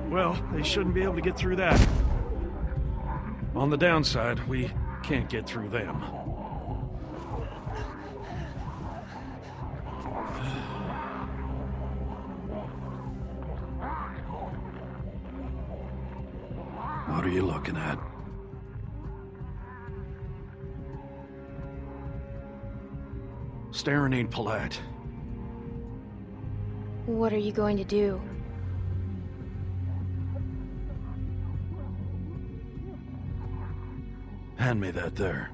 Well, they shouldn't be able to get through that. On the downside, we can't get through them. What are you looking at? Staring ain't polite. What are you going to do? Hand me that there.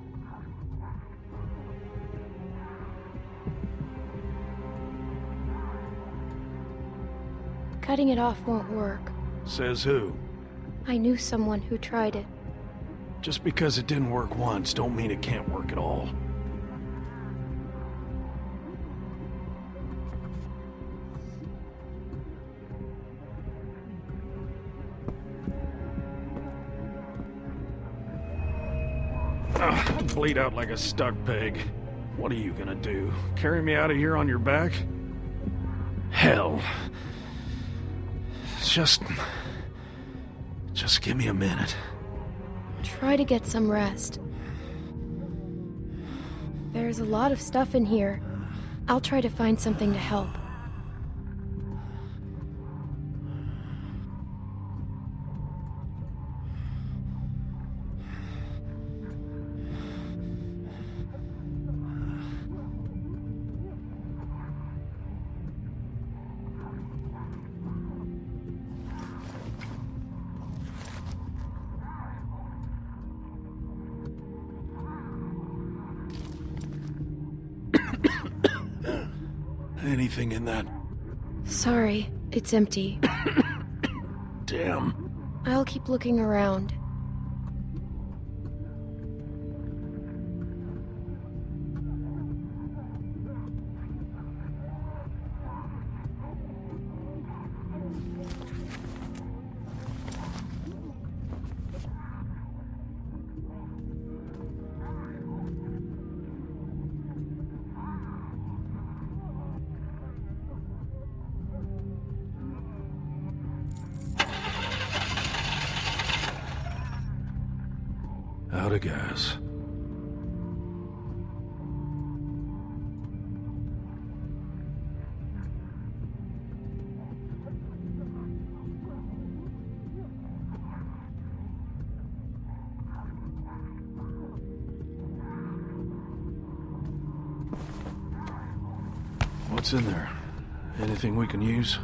Cutting it off won't work. Says who? I knew someone who tried it. Just because it didn't work once, don't mean it can't work at all. Ugh, bleed out like a stuck pig. What are you gonna do? Carry me out of here on your back? Hell. Just give me a minute. Try to get some rest. There's a lot of stuff in here. I'll try to find something to help. Anything in that? Sorry, it's empty. Damn. I'll keep looking around. Out of gas. What's in there? Anything we can use?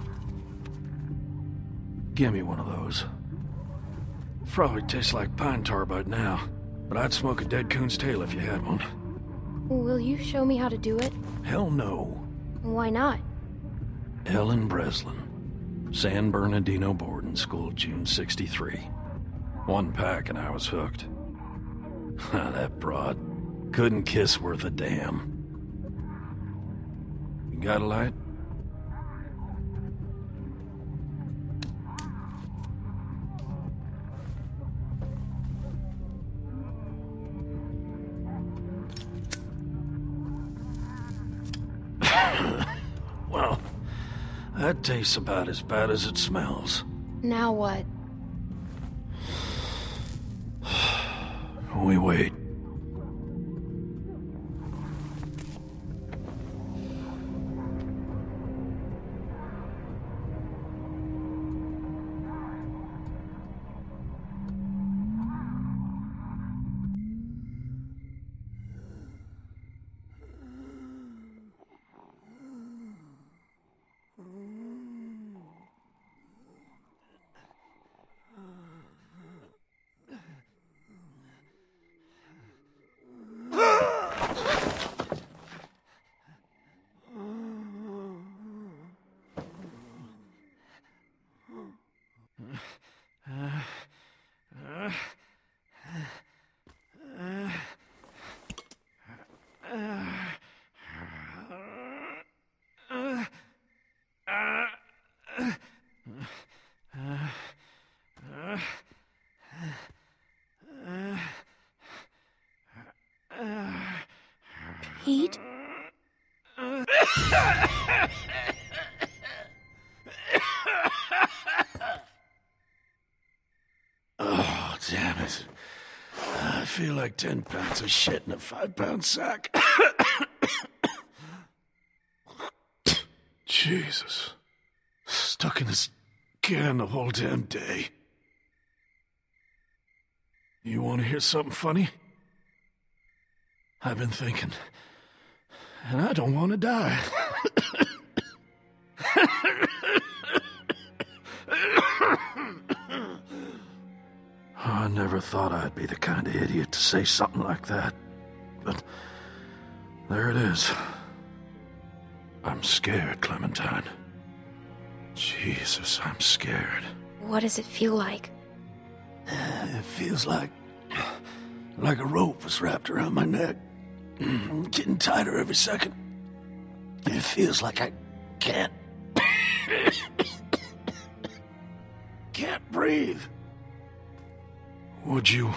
Give me one of those. Probably tastes like pine tar by now, but I'd smoke a dead coon's tail if you had one. Will you show me how to do it? Hell no. Why not? Ellen Breslin, San Bernardino boarding school, June '63. One pack and I was hooked. That broad couldn't kiss worth a damn. You got a light? Well, that tastes about as bad as it smells. Now what? We wait. Pete? I feel like 10 pounds of shit in a 5-pound sack. Jesus. Stuck in this can the whole damn day. You want to hear something funny? I've been thinking, and I don't want to die. I never thought I'd be the kind of idiot to say something like that. But there it is. I'm scared, Clementine. Jesus, I'm scared. What does it feel like? It feels like a rope was wrapped around my neck. Getting tighter every second. It feels like I can't breathe. Would you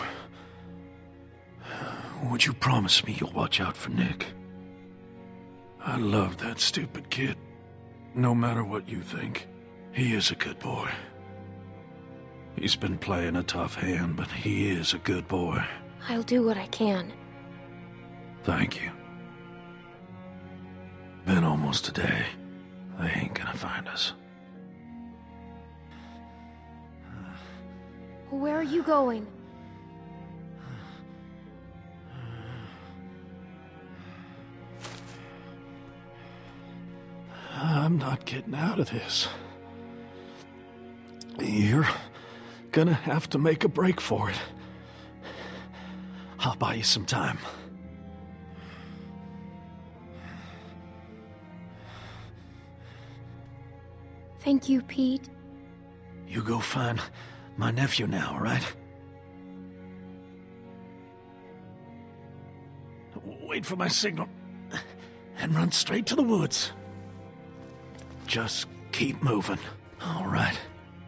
promise me you'll watch out for Nick? I love that stupid kid. No matter what you think, he is a good boy. He's been playing a tough hand, but he is a good boy. I'll do what I can. Thank you. Been almost a day. They ain't gonna find us. Where are you going? I'm not getting out of this. You're gonna have to make a break for it. I'll buy you some time. Thank you, Pete. You go find my nephew now, all right? Wait for my signal and run straight to the woods. Just keep moving, all right?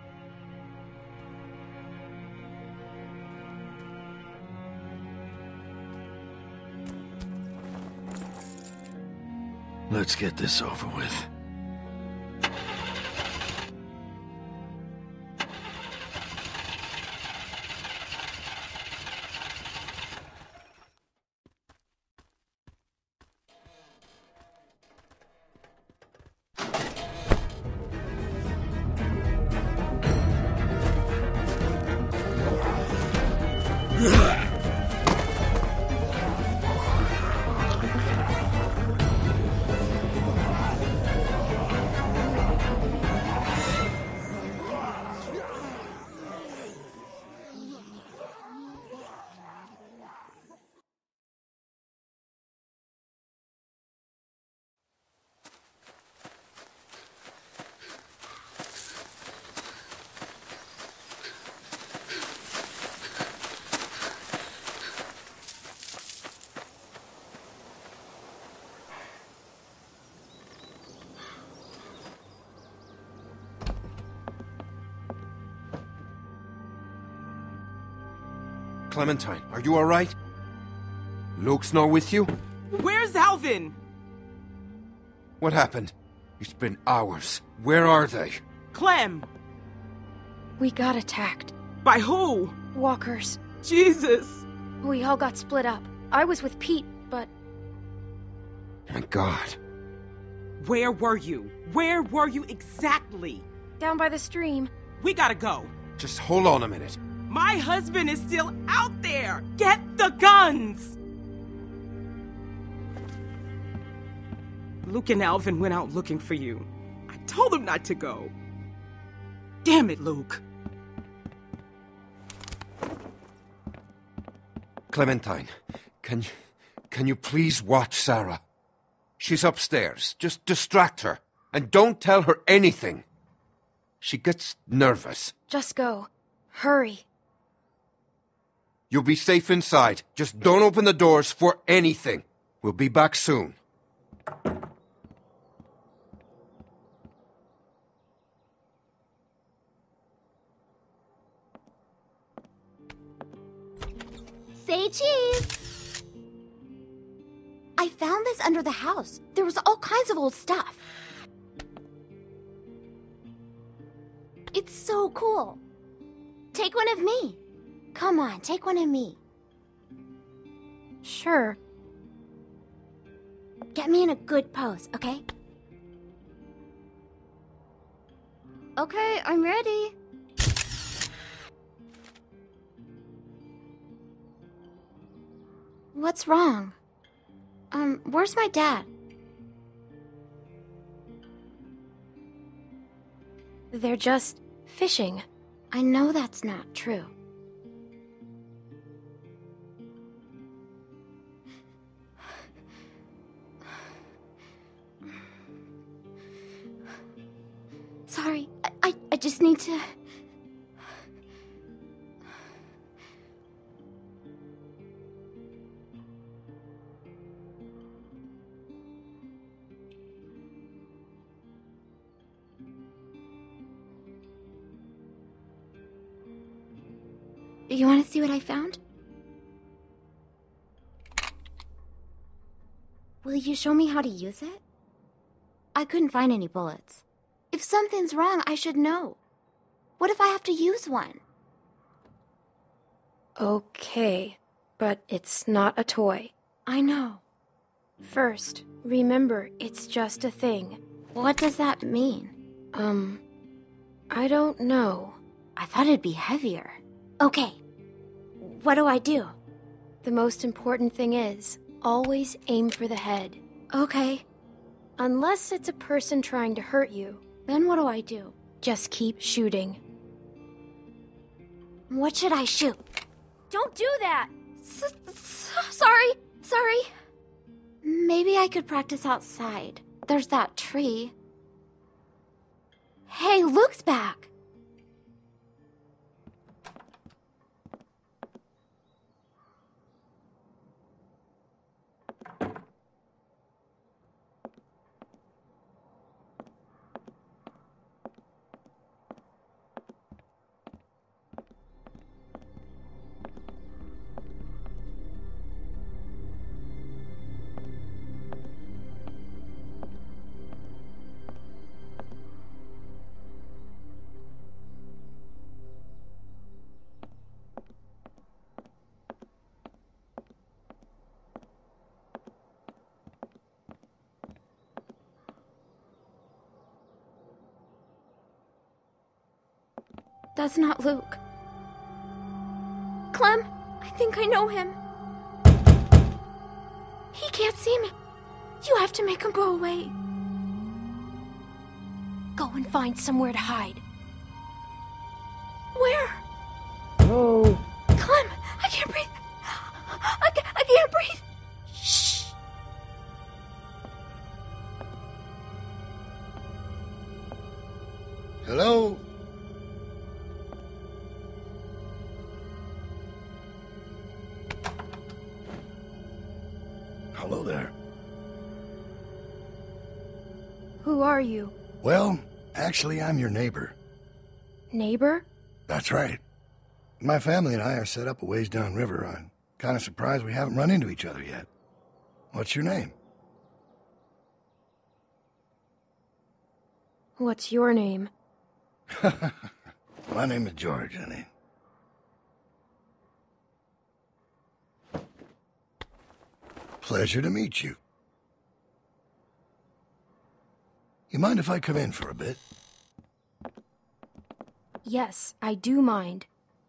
Let's get this over with. Clementine, are you all right? Luke's not with you? Where's Alvin? What happened? It's been hours. Where are they? Clem! We got attacked. By who? Walkers. Jesus! We all got split up. I was with Pete, but... My God. Where were you? Where were you exactly? Down by the stream. We gotta go. Just hold on a minute. My husband is still out there! Get the guns! Luke and Alvin went out looking for you. I told them not to go. Damn it, Luke. Clementine, can you please watch Sarah? She's upstairs. Just distract her. And don't tell her anything. She gets nervous. Just go. Hurry. You'll be safe inside. Just don't open the doors for anything. We'll be back soon. Say cheese! I found this under the house. There was all kinds of old stuff. It's so cool. Take one of me. Come on, take one of me. Sure. Get me in a good pose, okay? Okay, I'm ready. What's wrong? Where's my dad? They're just fishing. I know that's not true. Sorry, I just need to... You want to see what I found? Will you show me how to use it? I couldn't find any bullets. If something's wrong, I should know. What if I have to use one? Okay, but it's not a toy. I know. First, remember, it's just a thing. What does that mean? I don't know. I thought it'd be heavier. Okay. What do I do? The most important thing is, always aim for the head. Okay. Unless it's a person trying to hurt you. Then what do I do? Just keep shooting. What should I shoot? Don't do that! Sorry. Maybe I could practice outside. There's that tree. Hey, Luke's back! That's not Luke. Clem, I think I know him. He can't see me. You have to make him go away. Go and find somewhere to hide. Where? Oh. Clem, I can't breathe. I can't breathe. Shh. Hello? Hello there. Who are you? Well, actually, I'm your neighbor. Neighbor? That's right. My family and I are set up a ways downriver. I'm kind of surprised we haven't run into each other yet. What's your name? What's your name? My name is George, honey. Pleasure to meet you. You mind if I come in for a bit? Yes, I do mind.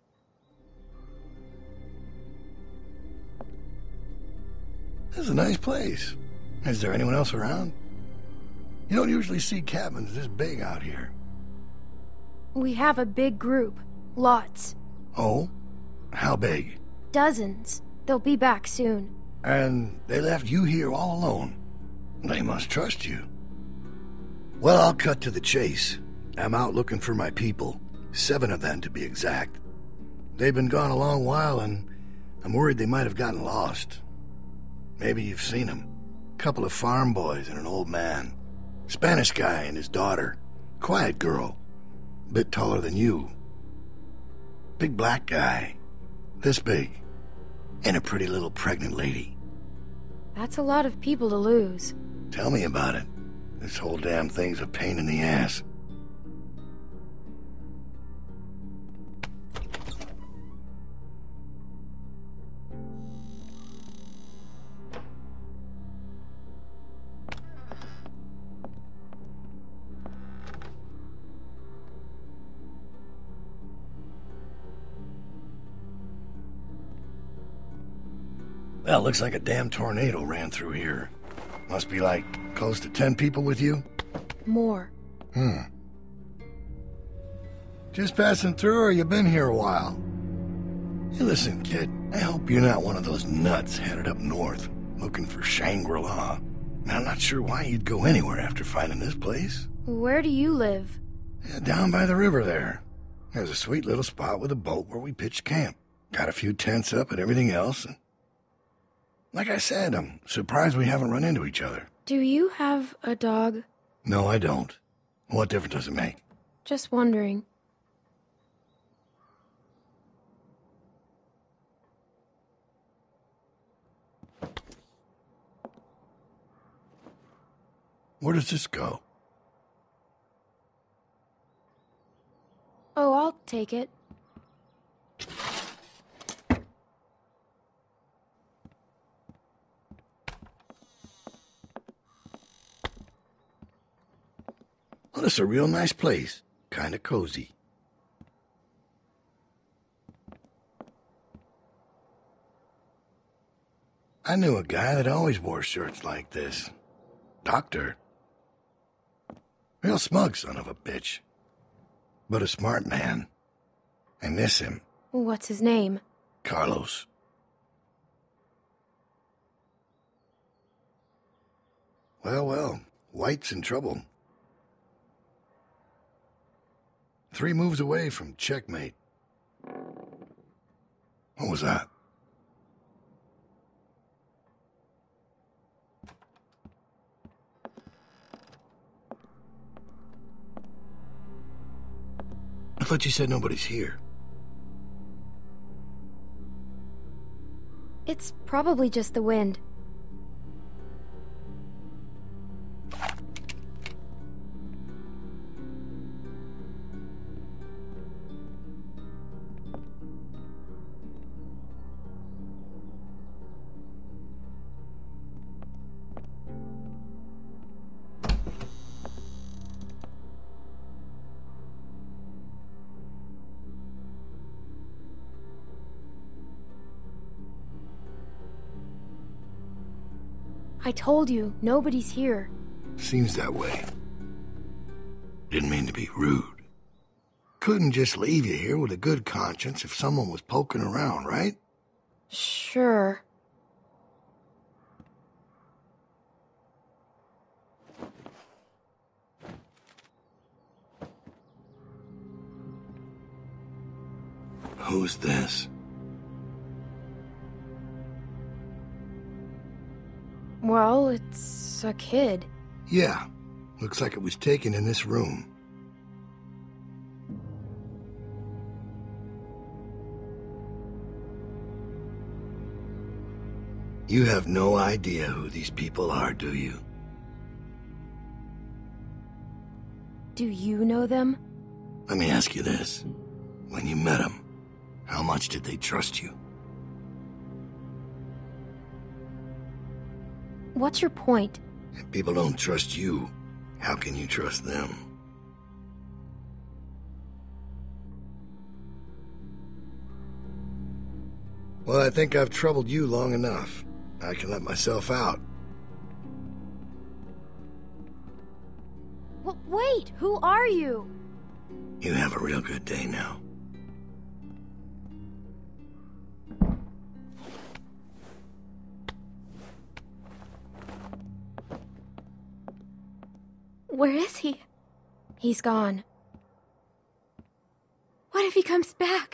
This is a nice place. Is there anyone else around? You don't usually see cabins this big out here. We have a big group. Lots. Oh? How big? Dozens. They'll be back soon. And they left you here all alone. They must trust you. Well, I'll cut to the chase. I'm out looking for my people. 7 of them, to be exact. They've been gone a long while, and I'm worried they might have gotten lost. Maybe you've seen them. Couple of farm boys and an old man. Spanish guy and his daughter. Quiet girl. Bit taller than you. Big black guy. This big. And a pretty little pregnant lady. That's a lot of people to lose. Tell me about it. This whole damn thing's a pain in the ass. Well, looks like a damn tornado ran through here. Must be like close to 10 people with you? More. Just passing through, or you been here a while? Hey, listen, kid, I hope you're not one of those nuts headed up north, looking for Shangri-La. I'm not sure why you'd go anywhere after finding this place. Where do you live? Yeah, down by the river there. There's a sweet little spot with a boat where we pitched camp. Got a few tents up and everything else. And like I said, I'm surprised we haven't run into each other. Do you have a dog? No, I don't. What difference does it make? Just wondering. Where does this go? Oh, I'll take it. Well, it's a real nice place. Kinda cozy. I knew a guy that always wore shirts like this. Doctor. Real smug son of a bitch. But a smart man. I miss him. What's his name? Carlos. Well, White's in trouble. 3 moves away from checkmate. What was that? I thought you said nobody's here. It's probably just the wind. I told you, nobody's here. Seems that way. Didn't mean to be rude. Couldn't just leave you here with a good conscience if someone was poking around, right? Sure. Who's this? Well, it's a kid. Yeah. Looks like it was taken in this room. You have no idea who these people are, do you? Do you know them? Let me ask you this. When you met them, how much did they trust you? What's your point? If people don't trust you, how can you trust them? Well, I think I've troubled you long enough. I can let myself out. Wait, who are you? You have a real good day now. Where is he? He's gone. What if he comes back?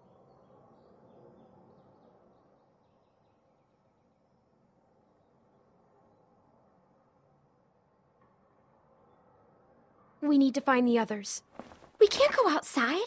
We need to find the others. We can't go outside.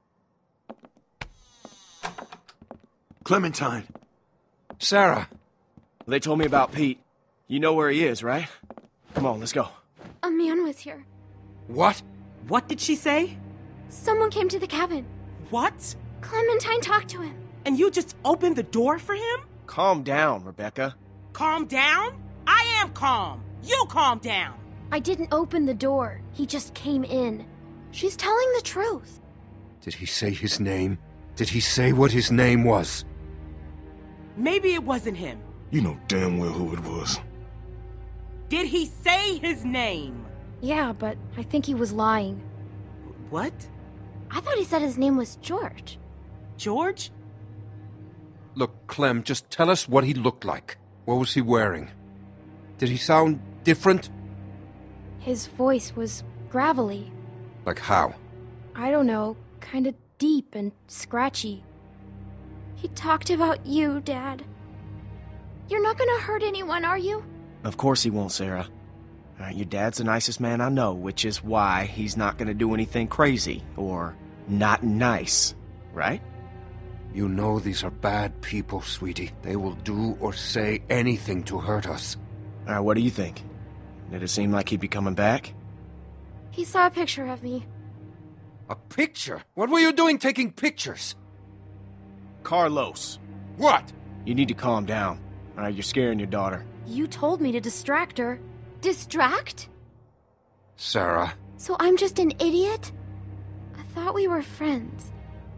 Clementine. Sarah. They told me about Pete. You know where he is, right? Come on, let's go. A man was here. What? What did she say? Someone came to the cabin. What? Clementine talked to him. And you just opened the door for him? Calm down, Rebecca. Calm down? I am calm. You calm down. I didn't open the door. He just came in. She's telling the truth. Did he say his name? Did he say what his name was? Maybe it wasn't him. You know damn well who it was. Did he say his name? Yeah, but I think he was lying. What? I thought he said his name was George. George? Look, Clem, just tell us what he looked like. What was he wearing? Did he sound different? His voice was gravelly. Like how? I don't know, kinda deep and scratchy. He talked about you, Dad. You're not gonna hurt anyone, are you? Of course he won't, Sarah. Your dad's the nicest man I know, which is why he's not gonna do anything crazy or not nice, right? You know these are bad people, sweetie. They will do or say anything to hurt us. What do you think? Did it seem like he'd be coming back? He saw a picture of me. A picture? What were you doing taking pictures? Carlos. What? You need to calm down. You're scaring your daughter. You told me to distract her. Distract? Sarah. So I'm just an idiot? I thought we were friends.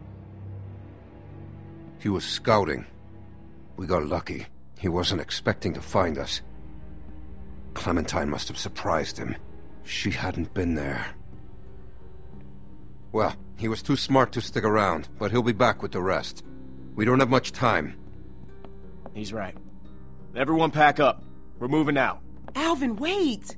He was scouting. We got lucky. He wasn't expecting to find us. Clementine must have surprised him. She hadn't been there. Well, he was too smart to stick around, but he'll be back with the rest. We don't have much time. He's right. Everyone pack up. We're moving out. Alvin, wait!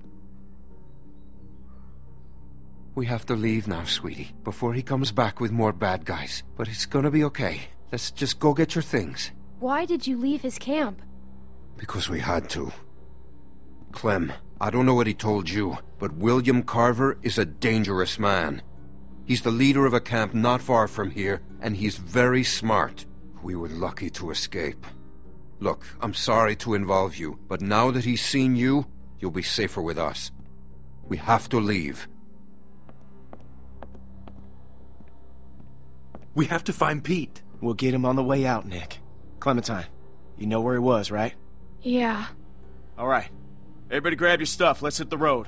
We have to leave now, sweetie, before he comes back with more bad guys. But it's gonna be okay. Let's just go get your things. Why did you leave his camp? Because we had to. Clem, I don't know what he told you, but William Carver is a dangerous man. He's the leader of a camp not far from here, and he's very smart. We were lucky to escape. Look, I'm sorry to involve you, but now that he's seen you, you'll be safer with us. We have to leave. We have to find Pete. We'll get him on the way out, Nick. Clementine, you know where he was, right? Yeah. All right. Everybody grab your stuff. Let's hit the road.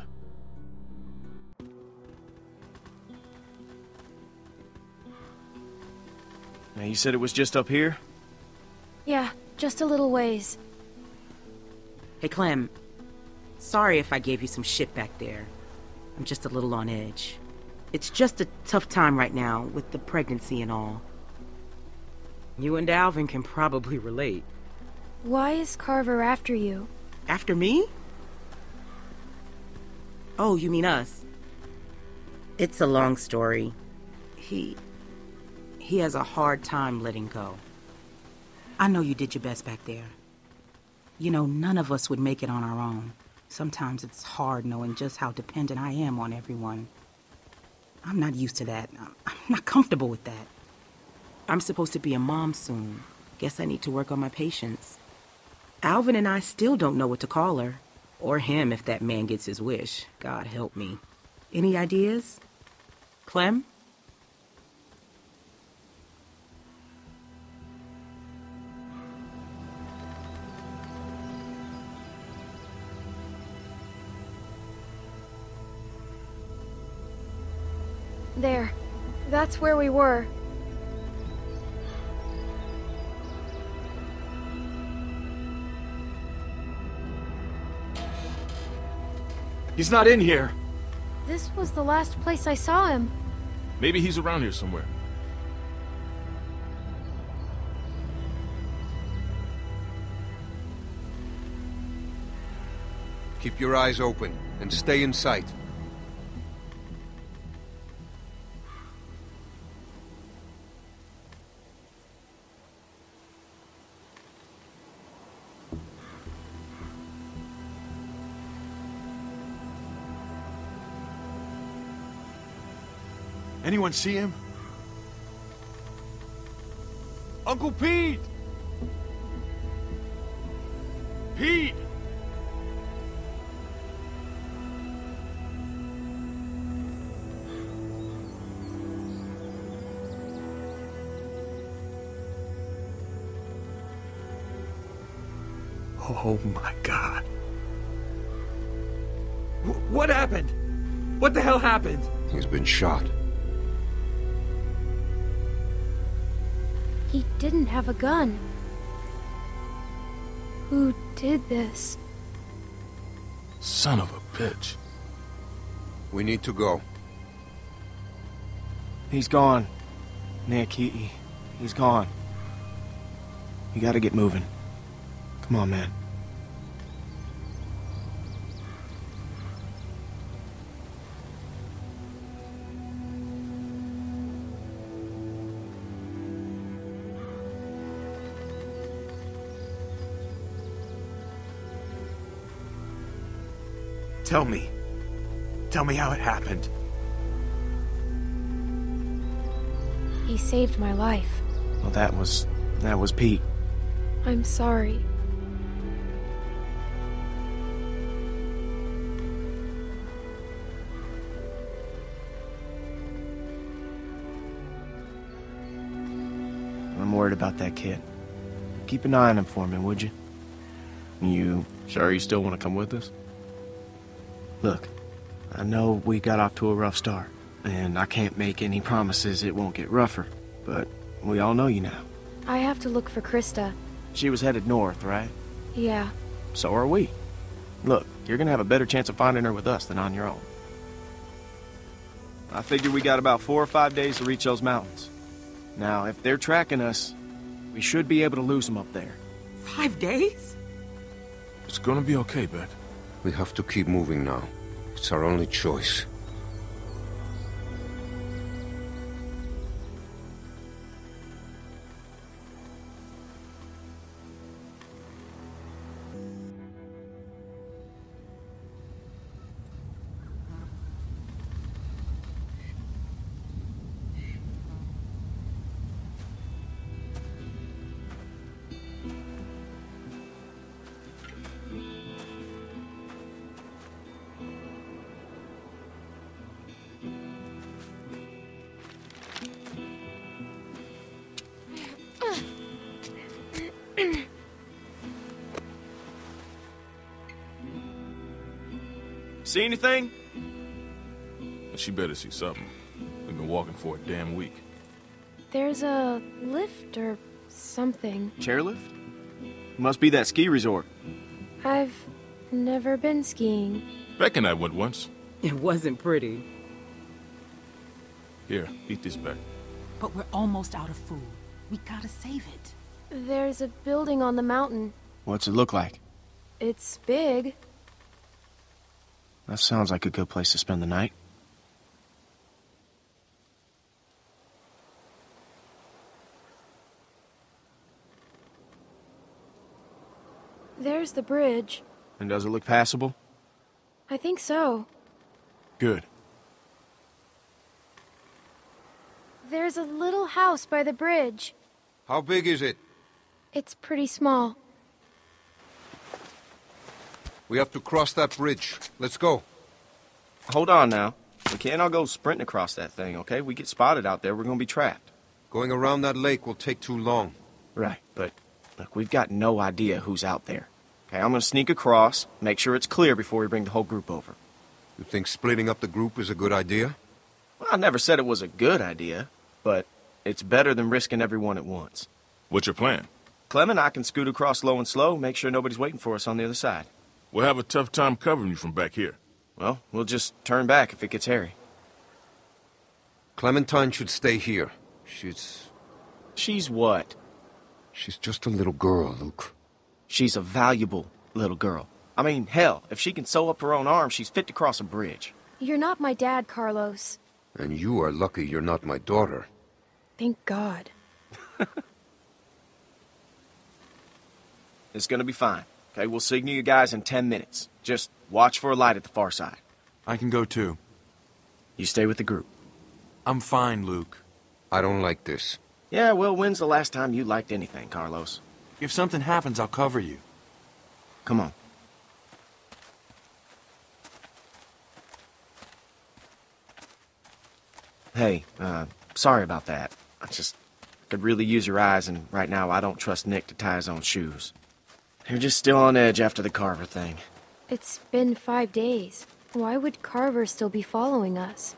Now, you said it was just up here? Yeah, just a little ways. Hey, Clem. Sorry if I gave you some shit back there. I'm just a little on edge. It's just a tough time right now with the pregnancy and all. You and Alvin can probably relate. Why is Carver after you? After me? Oh, you mean us? It's a long story. He has a hard time letting go. I know you did your best back there. You know, none of us would make it on our own. Sometimes it's hard knowing just how dependent I am on everyone. I'm not used to that. I'm not comfortable with that. I'm supposed to be a mom soon. Guess I need to work on my patience. Alvin and I still don't know what to call her. Or him if that man gets his wish. God help me. Any ideas? Clem? There. That's where we were. He's not in here. This was the last place I saw him. Maybe he's around here somewhere. Keep your eyes open and stay in sight. Anyone see him? Uncle Pete! Pete! Oh my God. What happened? What the hell happened? He's been shot. He didn't have a gun. Who did this? Son of a bitch. We need to go. He's gone. Nick, he's gone. You gotta get moving. Come on, man. Tell me. Tell me how it happened. He saved my life. Well, that was Pete. I'm sorry. I'm worried about that kid. Keep an eye on him for me, would you? You sure you still want to come with us? Look, I know we got off to a rough start, and I can't make any promises it won't get rougher, but we all know you now. I have to look for Krista. She was headed north, right? Yeah. So are we. Look, you're gonna have a better chance of finding her with us than on your own. I figure we got about 4 or 5 days to reach those mountains. Now, if they're tracking us, we should be able to lose them up there. 5 days? It's gonna be okay, Beck. We have to keep moving now. It's our only choice. See anything? She better see something. We've been walking for a damn week. There's a lift or something. Chairlift? Must be that ski resort. I've never been skiing. Beck and I went once. It wasn't pretty. Here, eat this, Beck. But we're almost out of food. We gotta save it. There's a building on the mountain. What's it look like? It's big. That sounds like a good place to spend the night. There's the bridge. And does it look passable? I think so. Good. There's a little house by the bridge. How big is it? It's pretty small. We have to cross that bridge. Let's go. Hold on now. We can't all go sprinting across that thing, okay? We get spotted out there, we're gonna be trapped. Going around that lake will take too long. Right, but look, we've got no idea who's out there. Okay, I'm gonna sneak across, make sure it's clear before we bring the whole group over. You think splitting up the group is a good idea? Well, I never said it was a good idea, but it's better than risking everyone at once. What's your plan? Clem and I can scoot across low and slow, make sure nobody's waiting for us on the other side. We'll have a tough time covering you from back here. Well, we'll just turn back if it gets hairy. Clementine should stay here. She's what? She's just a little girl, Luke. She's a valuable little girl. I mean, hell, if she can sew up her own arm, she's fit to cross a bridge. You're not my dad, Carlos. And you are lucky you're not my daughter. Thank God. It's gonna be fine. Okay, we'll signal you guys in 10 minutes. Just watch for a light at the far side. I can go too. You stay with the group. I'm fine, Luke. I don't like this. Yeah, well, when's the last time you liked anything, Carlos? If something happens, I'll cover you. Come on. Hey, sorry about that. I could really use your eyes, and right now I don't trust Nick to tie his own shoes. You're just still on edge after the Carver thing. It's been 5 days. Why would Carver still be following us?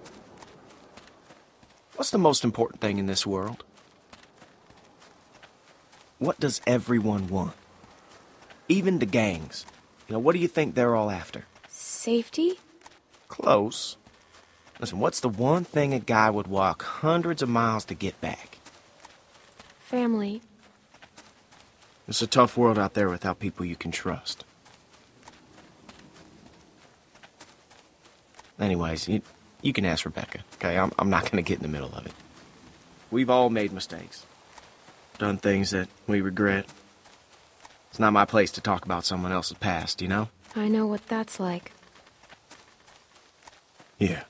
What's the most important thing in this world? What does everyone want? Even the gangs. You know, what do you think they're all after? Safety? Close. Listen, what's the one thing a guy would walk hundreds of miles to get back? Family. It's a tough world out there without people you can trust. Anyways, you can ask Rebecca, okay? I'm not gonna get in the middle of it. We've all made mistakes. Done things that we regret. It's not my place to talk about someone else's past, you know? I know what that's like. Yeah.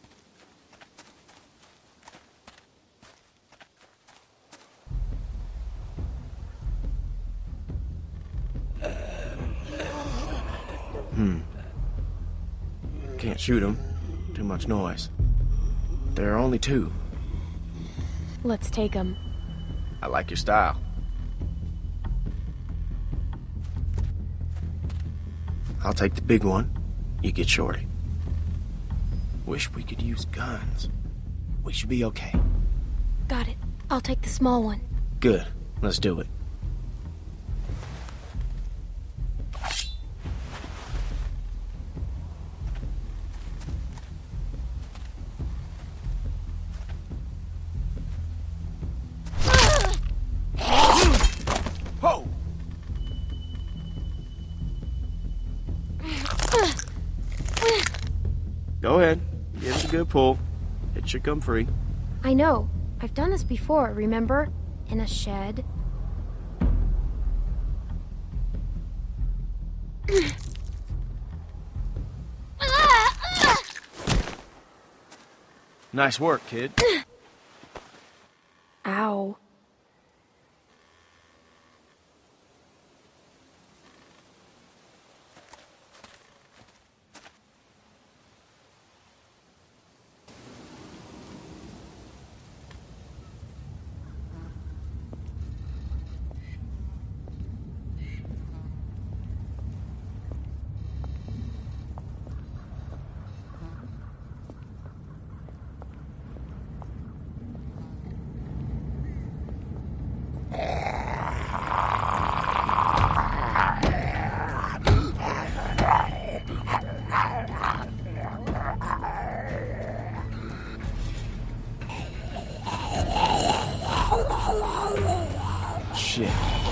Can't shoot them. Too much noise. There are only two. Let's take them. I like your style. I'll take the big one. You get Shorty. Wish we could use guns. We should be okay. Got it. I'll take the small one. Good. Let's do it. Go ahead. Give it a good pull. It should come free. I know. I've done this before, remember? In a shed. Nice work, kid. Ow. Shit.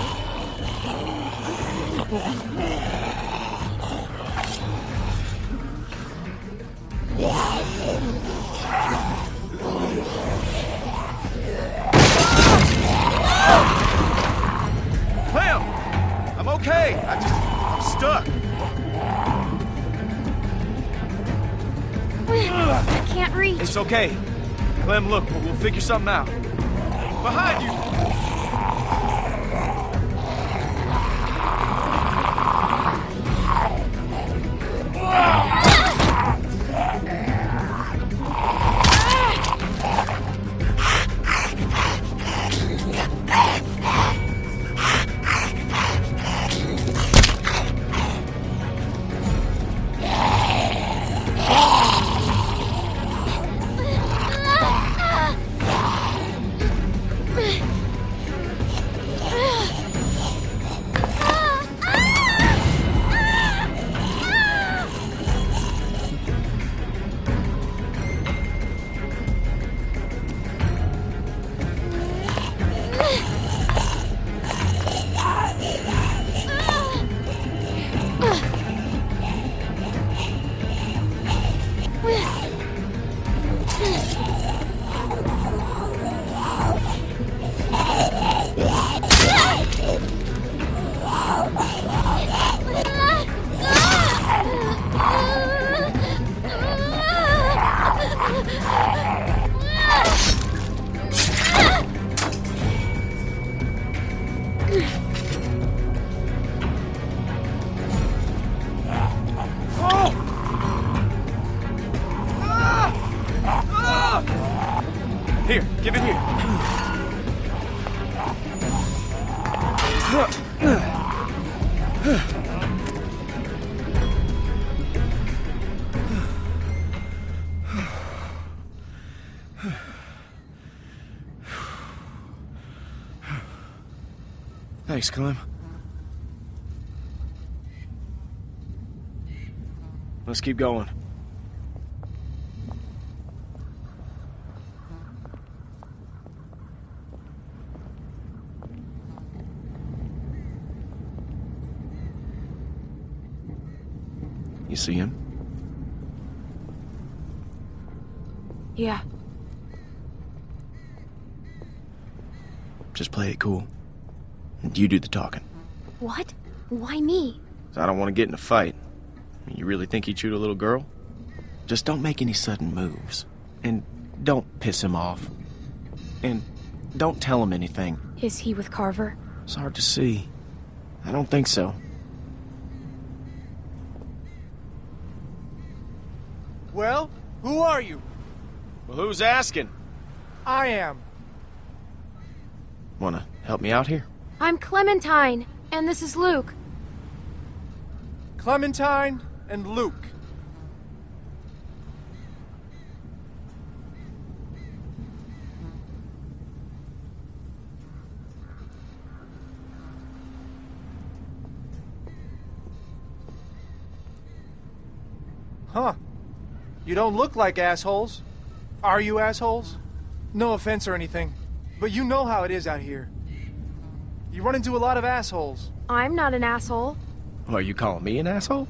Clem! I'm okay. I'm stuck. I can't reach. It's okay. Clem, look, we'll figure something out. Behind you! Here, give it here. Thanks, Clem. Let's keep going. You see him? Yeah. Just play it cool. And you do the talking. What? Why me? So I don't want to get in a fight. You really think he'd shoot a little girl? Just don't make any sudden moves. And don't piss him off. And don't tell him anything. Is he with Carver? It's hard to see. I don't think so. Well, who are you? Well, who's asking? I am. Wanna help me out here? I'm Clementine, and this is Luke. Clementine and Luke. Huh. You don't look like assholes. Are you assholes? No offense or anything, but you know how it is out here. You run into a lot of assholes. I'm not an asshole. Are you calling me an asshole?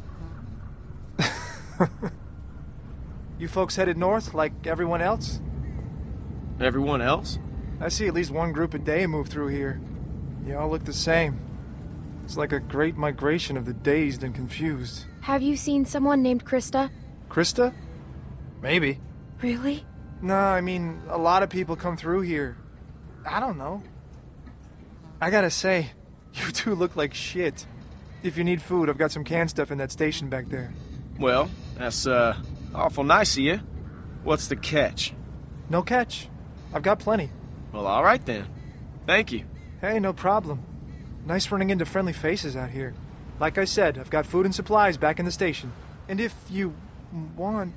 You folks headed north like everyone else? Everyone else? I see at least one group a day move through here. You all look the same. It's like a great migration of the dazed and confused. Have you seen someone named Krista? Krista? Maybe. Really? No, I mean, a lot of people come through here. I don't know. I gotta say, you two look like shit. If you need food, I've got some canned stuff in that station back there. Well, that's, awful nice of you. What's the catch? No catch. I've got plenty. Well, all right then. Thank you. Hey, no problem. Nice running into friendly faces out here. Like I said, I've got food and supplies back in the station. And if you want...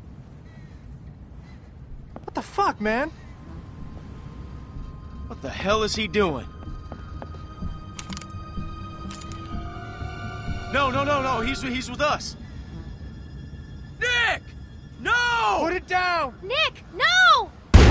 What the fuck, man? What the hell is he doing? No, he's with us. Nick! No! Put it down! Nick, no!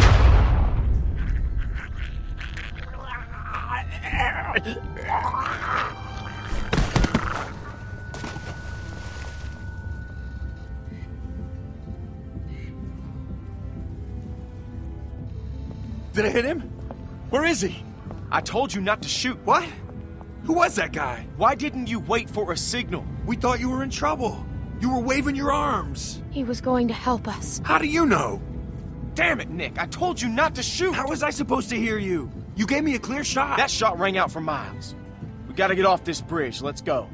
Did I hit him? Where is he? I told you not to shoot. What? Who was that guy? Why didn't you wait for a signal? We thought you were in trouble. You were waving your arms. He was going to help us. How do you know? Damn it, Nick. I told you not to shoot. How was I supposed to hear you? You gave me a clear shot. That shot rang out for miles. We gotta get off this bridge. Let's go.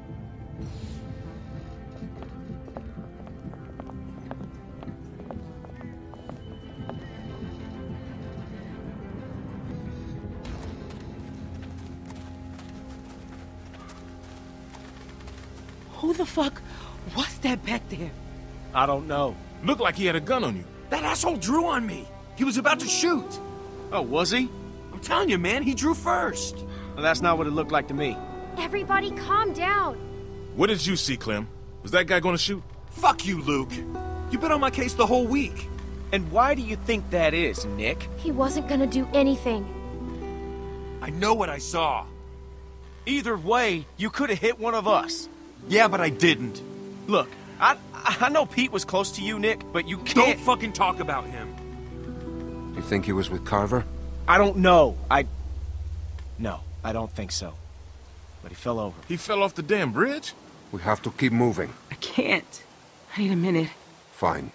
Who the fuck was that back there? I don't know. Looked like he had a gun on you. That asshole drew on me. He was about to shoot. Oh, was he? I'm telling you, man, he drew first. Well, that's not what it looked like to me. Everybody calm down. What did you see, Clem? Was that guy gonna shoot? Fuck you, Luke. You've been on my case the whole week. And why do you think that is, Nick? He wasn't gonna do anything. I know what I saw. Either way, you could have hit one of us. Yeah, but I didn't. Look, I know Pete was close to you, Nick, but you can't... Don't fucking talk about him. You think he was with Carver? I don't know. No, I don't think so. But he fell over. He fell off the damn bridge? We have to keep moving. I can't. I need a minute. Fine.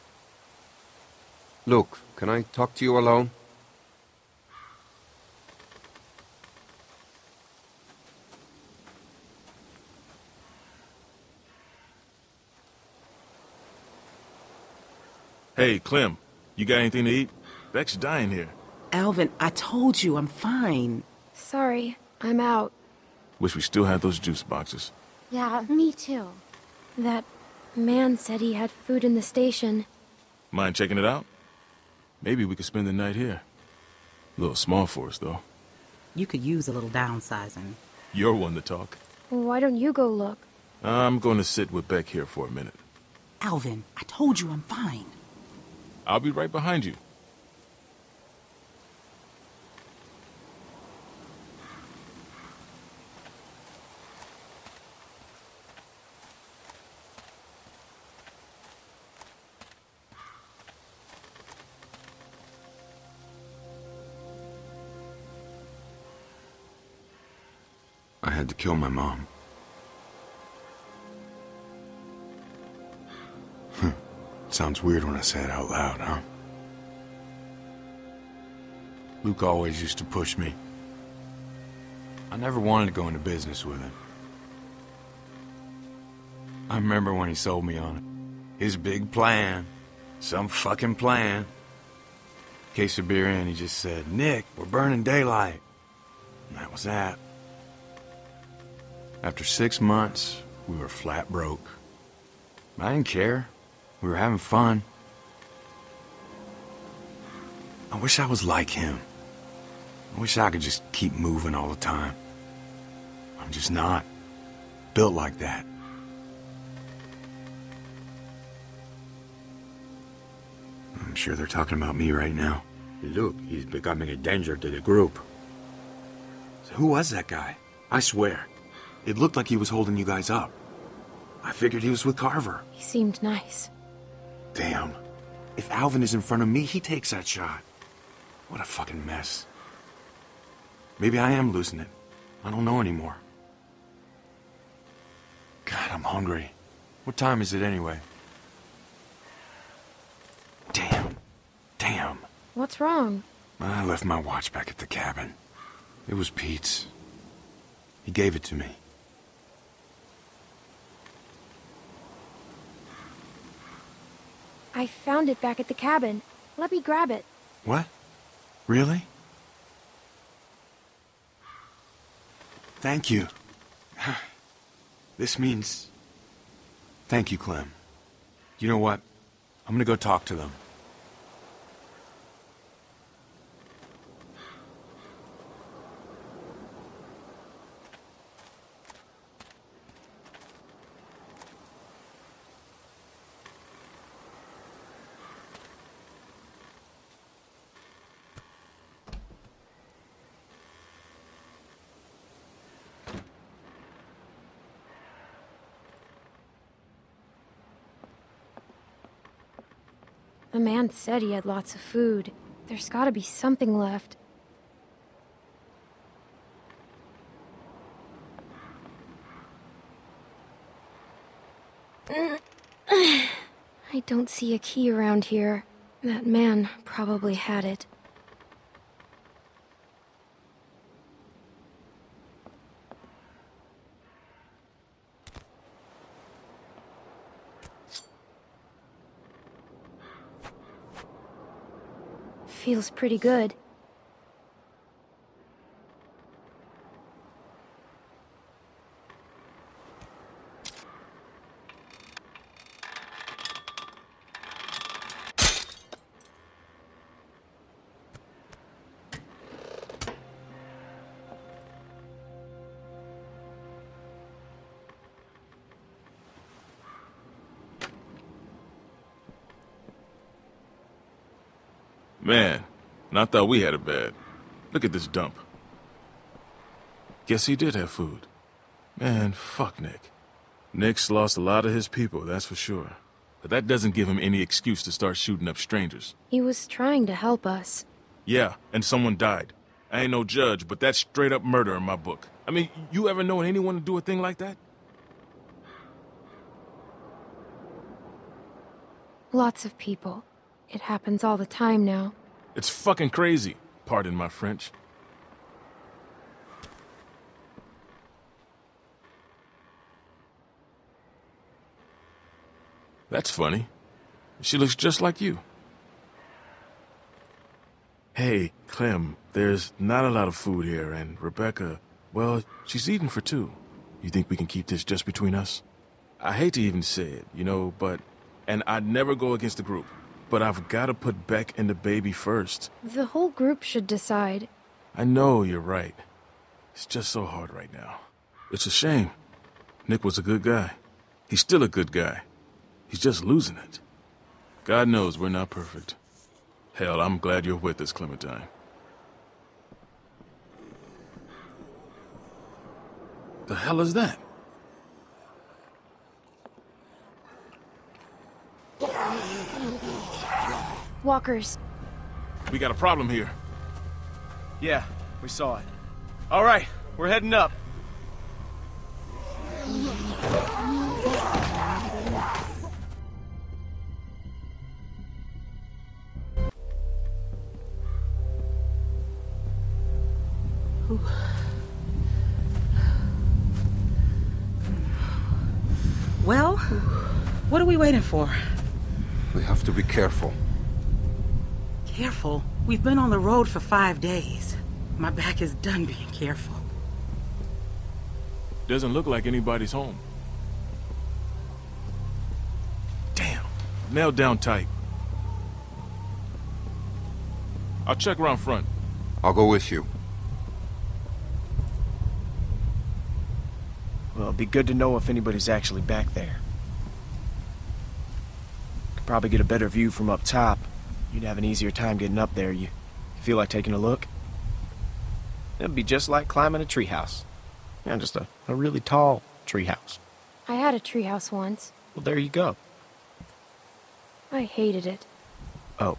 Luke, can I talk to you alone? Hey, Clem, you got anything to eat? Beck's dying here. Alvin, I told you I'm fine. Sorry, I'm out. Wish we still had those juice boxes. Yeah, me too. That man said he had food in the station. Mind checking it out? Maybe we could spend the night here. A little small for us, though. You could use a little downsizing. You're one to talk. Why don't you go look? I'm going to sit with Beck here for a minute. Alvin, I told you I'm fine. I'll be right behind you. I had to kill my mom. Sounds weird when I say it out loud, huh? Luke always used to push me. I never wanted to go into business with him. I remember when he sold me on it. His big plan. Some fucking plan. Case of beer in, he just said, "Nick, we're burning daylight." And that was that. After 6 months, we were flat broke. I didn't care. We were having fun. I wish I was like him. I wish I could just keep moving all the time. I'm just not built like that. I'm sure they're talking about me right now. Luke, he's becoming a danger to the group. So who was that guy? I swear, it looked like he was holding you guys up. I figured he was with Carver. He seemed nice. Damn. If Alvin is in front of me, he takes that shot. What a fucking mess. Maybe I am losing it. I don't know anymore. God, I'm hungry. What time is it anyway? Damn. What's wrong? I left my watch back at the cabin. It was Pete's. He gave it to me. I found it back at the cabin. Let me grab it. What? Really? Thank you. This means... Thank you, Clem. You know what? I'm gonna go talk to them. The man said he had lots of food. There's gotta be something left. I don't see a key around here. That man probably had it. Feels pretty good. Man, and I thought we had it bad. Look at this dump. Guess he did have food. Man, fuck Nick. Nick's lost a lot of his people, that's for sure. But that doesn't give him any excuse to start shooting up strangers. He was trying to help us. Yeah, and someone died. I ain't no judge, but that's straight up murder in my book. I mean, you ever known anyone to do a thing like that? Lots of people. It happens all the time now. It's fucking crazy. Pardon my French. That's funny. She looks just like you. Hey, Clem, there's not a lot of food here, and Rebecca, well, she's eating for two. You think we can keep this just between us? I hate to even say it, you know, but... And I'd never go against the group. But I've got to put Beck and the baby first. The whole group should decide. I know you're right. It's just so hard right now. It's a shame. Nick was a good guy. He's still a good guy. He's He's just losing it. God knows we're not perfect. Hell, I'm glad you're with us, Clementine. The hell is that? Walkers. We got a problem here. Yeah, we saw it. All right, we're heading up. Well, what are we waiting for? We have to be careful. Careful? We've been on the road for 5 days. My back is done being careful. Doesn't look like anybody's home. Damn, nailed down tight. I'll check around front. I'll go with you. Well, it'd be good to know if anybody's actually back there. Could probably get a better view from up top. You'd have an easier time getting up there. You feel like taking a look? It'd be just like climbing a treehouse. Yeah, just a really tall treehouse. I had a treehouse once. Well, there you go. I hated it. Oh.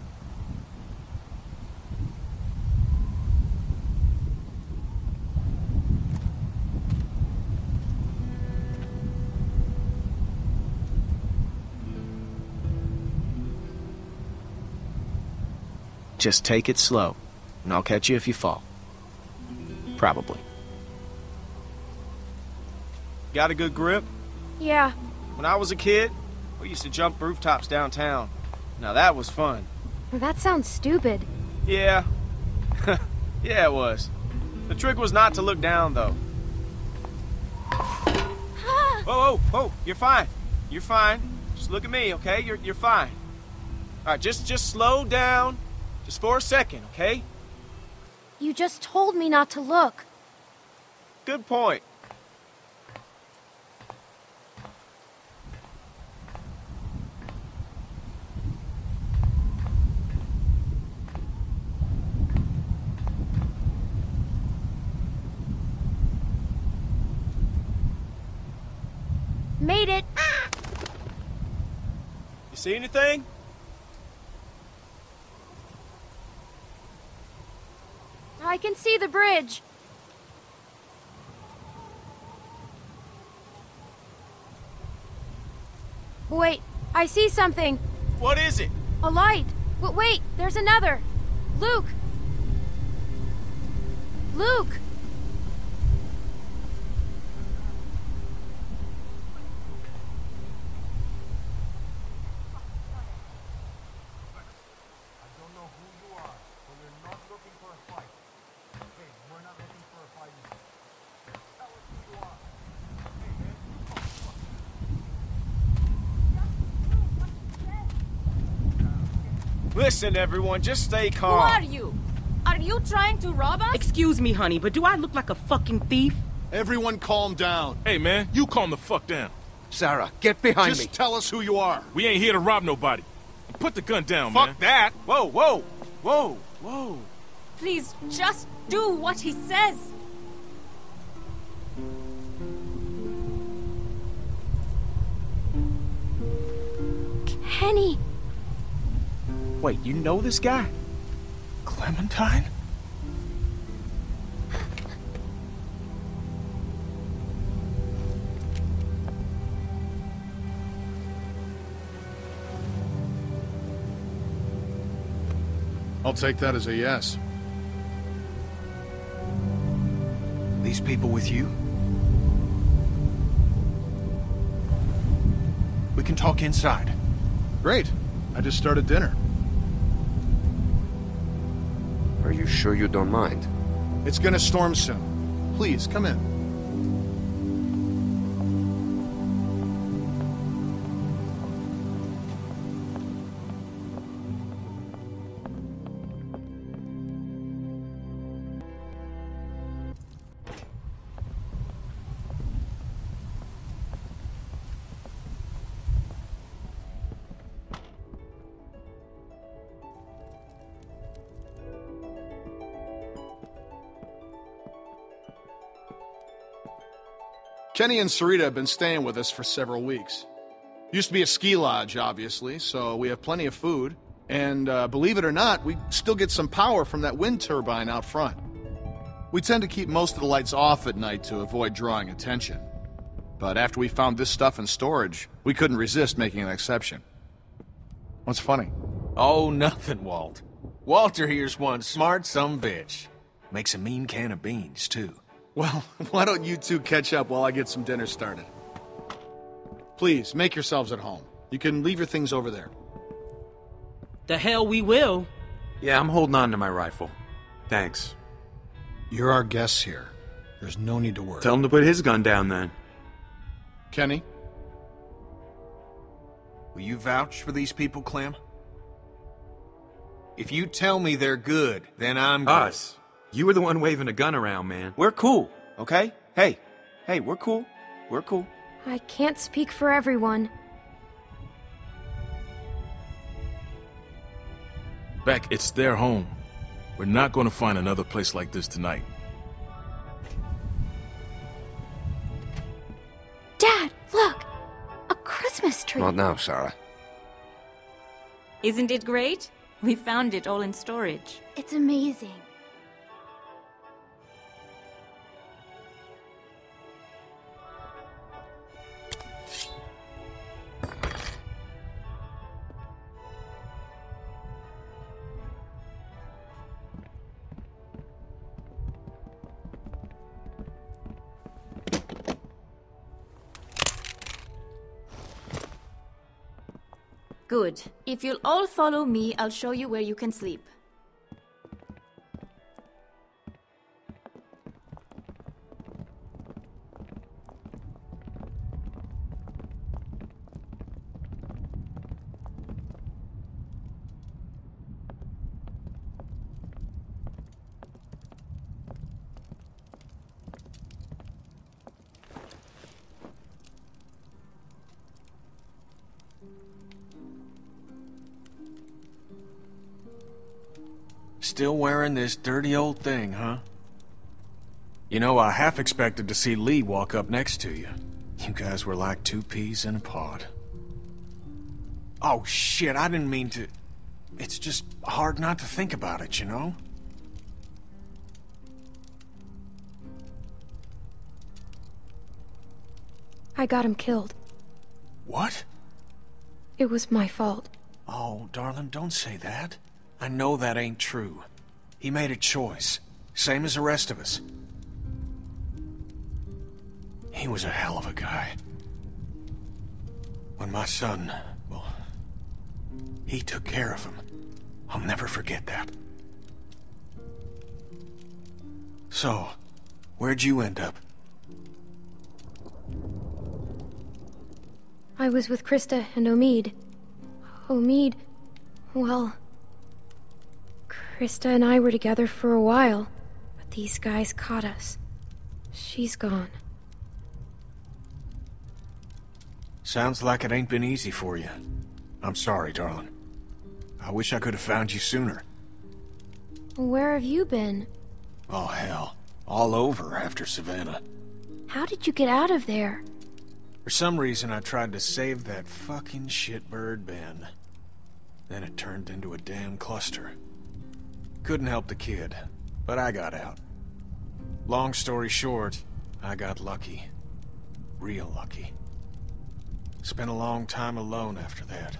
Just take it slow, and I'll catch you if you fall. Probably. Got a good grip? Yeah. When I was a kid, we used to jump rooftops downtown. Now that was fun. That sounds stupid. Yeah. Yeah, it was. The trick was not to look down, though. Whoa, whoa, whoa, you're fine. You're fine. Just look at me, okay? You're fine. All right, just slow down. Just for a second, okay? You just told me not to look. Good point. Made it. You see anything? I can see the bridge. Wait, I see something. What is it? A light. Wait, there's another. Luke! Luke! Listen, everyone, just stay calm. Who are you? Are you trying to rob us? Excuse me, honey, but do I look like a fucking thief? Everyone calm down. Hey, man, you calm the fuck down. Sarah, get behind me. Just tell us who you are. We ain't here to rob nobody. Put the gun down, man. Fuck that! Whoa, whoa, whoa, whoa. Please, just do what he says. Kenny! Wait, you know this guy? Clementine? I'll take that as a yes. These people with you? We can talk inside. Great. I just started dinner. Are you sure you don't mind? It's gonna storm soon. Please, come in. Kenny and Sarita have been staying with us for several weeks. Used to be a ski lodge, obviously, so we have plenty of food. And believe it or not, we still get some power from that wind turbine out front. We tend to keep most of the lights off at night to avoid drawing attention. But after we found this stuff in storage, we couldn't resist making an exception. What's funny? Oh, nothing, Walt. Walter here's one smart sumbitch. Makes a mean can of beans, too. Well, why don't you two catch up while I get some dinner started? Please, make yourselves at home. You can leave your things over there. The hell we will. Yeah, I'm holding on to my rifle. Thanks. You're our guests here. There's no need to worry. Tell him to put his gun down, then. Kenny? Will you vouch for these people, Clem? If you tell me they're good, then I'm good. Us. You were the one waving a gun around, man. We're cool, okay? Hey, we're cool. We're cool. I can't speak for everyone. Beck, it's their home. We're not going to find another place like this tonight. Dad, look! A Christmas tree! Not now, Sarah. Isn't it great? We found it all in storage. It's amazing. Good. If you'll all follow me, I'll show you where you can sleep. Still wearing this dirty old thing, huh? You know, I half expected to see Lee walk up next to you. You guys were like two peas in a pod. Oh, shit, I didn't mean to... It's just hard not to think about it, you know? I got him killed. What? It was my fault. Oh, darling, don't say that. I know that ain't true. He made a choice, same as the rest of us. He was a hell of a guy. When my son, well, he took care of him. I'll never forget that. So, where'd you end up? I was with Krista and Omid. Omid, well... Krista and I were together for a while, but these guys caught us. She's gone. Sounds like it ain't been easy for you. I'm sorry, darling. I wish I could have found you sooner. Where have you been? Oh, hell. All over after Savannah. How did you get out of there? For some reason, I tried to save that fucking shitbird Ben. Then it turned into a damn cluster. Couldn't help the kid, but I got out. Long story short, I got lucky. Real lucky. Spent a long time alone after that.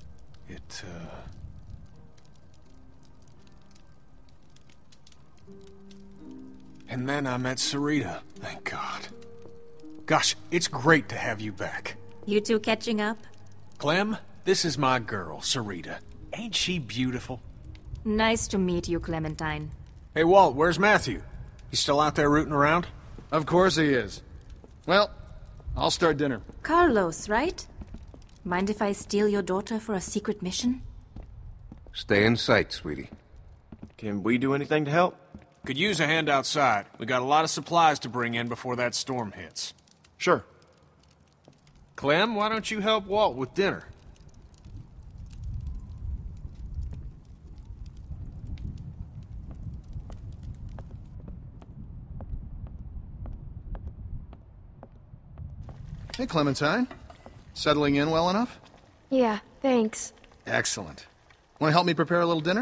And then I met Sarita, thank God. Gosh, it's great to have you back. You two catching up? Clem, this is my girl, Sarita. Ain't she beautiful? Nice to meet you, Clementine. Hey, Walt, where's Matthew? He's still out there rooting around? Of course he is. Well, I'll start dinner. Carlos, right? Mind if I steal your daughter for a secret mission? Stay in sight, sweetie. Can we do anything to help? Could use a hand outside. We got a lot of supplies to bring in before that storm hits. Sure. Clem, why don't you help Walt with dinner? Hey, Clementine. Settling in well enough? Yeah, thanks. Excellent. Want to help me prepare a little dinner?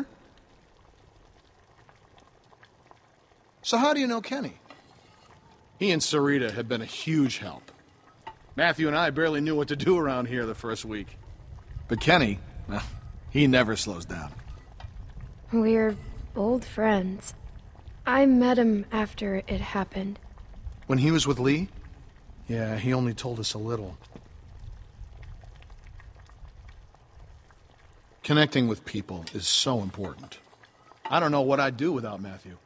So how do you know Kenny? He and Sarita have been a huge help. Matthew and I barely knew what to do around here the first week. But Kenny, well, he never slows down. We're old friends. I met him after it happened. When he was with Lee? Yeah, he only told us a little. Connecting with people is so important. I don't know what I'd do without Matthew.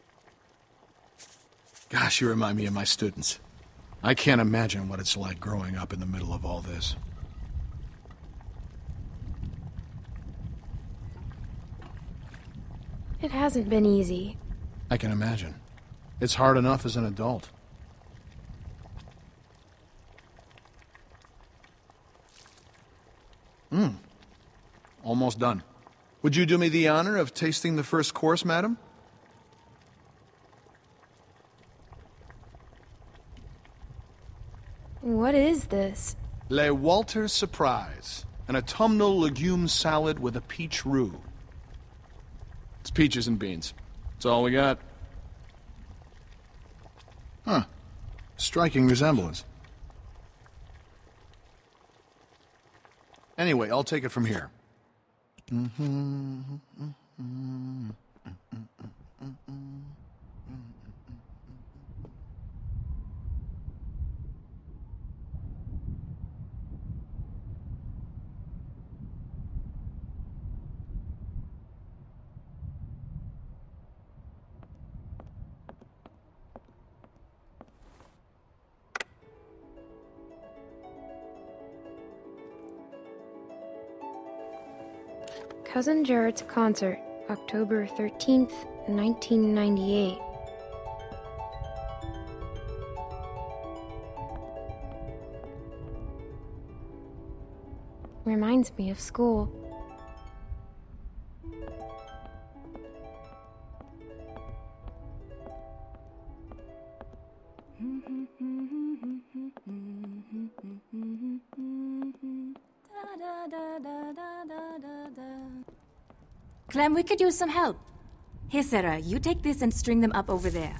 Gosh, you remind me of my students. I can't imagine what it's like growing up in the middle of all this. It hasn't been easy. I can imagine. It's hard enough as an adult. Almost done. Would you do me the honor of tasting the first course, madam? What is this? Le Walter Surprise, an autumnal legume salad with a peach roux. It's peaches and beans. That's all we got. Huh. Striking resemblance. Anyway, I'll take it from here. Cousin Jared's concert, October 13th, 1998. Reminds me of school. Clem, we could use some help. Here, Sarah, you take this and string them up over there.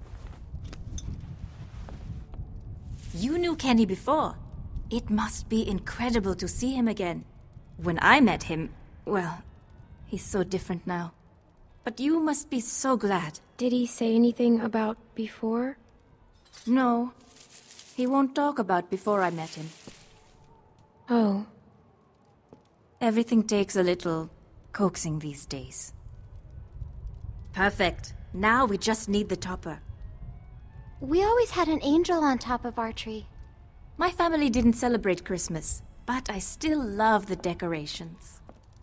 You knew Kenny before. It must be incredible to see him again. When I met him, well, he's so different now. But you must be so glad. Did he say anything about before? No. He won't talk about before I met him. Oh. Everything takes a little coaxing these days. Perfect. Now we just need the topper. We always had an angel on top of our tree. My family didn't celebrate Christmas, but I still love the decorations.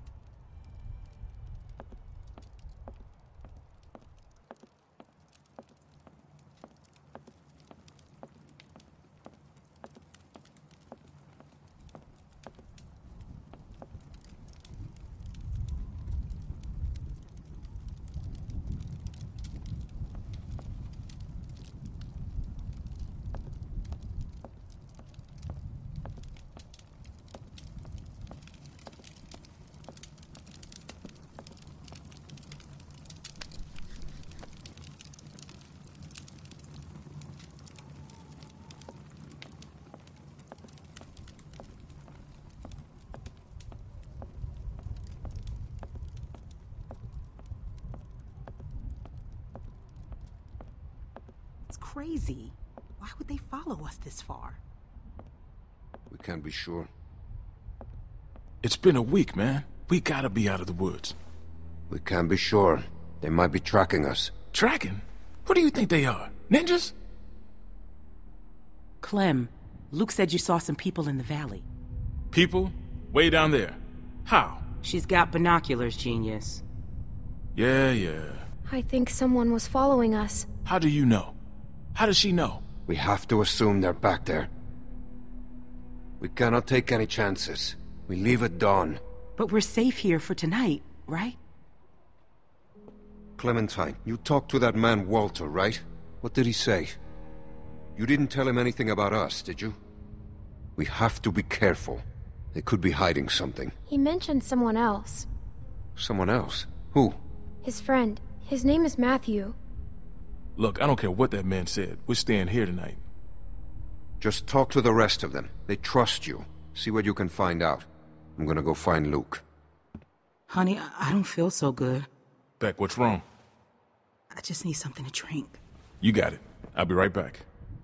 Crazy. Why would they follow us this far? We can't be sure. It's been a week, man. We gotta be out of the woods. We can't be sure. They might be tracking us. Tracking? Who do you think they are? Ninjas? Clem, Luke said you saw some people in the valley. People? Way down there. How? She's got binoculars, genius. Yeah. I think someone was following us. How do you know? How does she know? We have to assume they're back there. We cannot take any chances. We leave at dawn. But we're safe here for tonight, right? Clementine, you talked to that man Walter, right? What did he say? You didn't tell him anything about us, did you? We have to be careful. They could be hiding something. He mentioned someone else. Someone else? Who? His friend. His name is Matthew. Look, I don't care what that man said. We're staying here tonight. Just talk to the rest of them. They trust you. See what you can find out. I'm gonna go find Luke. Honey, I don't feel so good. Beck, what's wrong? I just need something to drink. You got it. I'll be right back.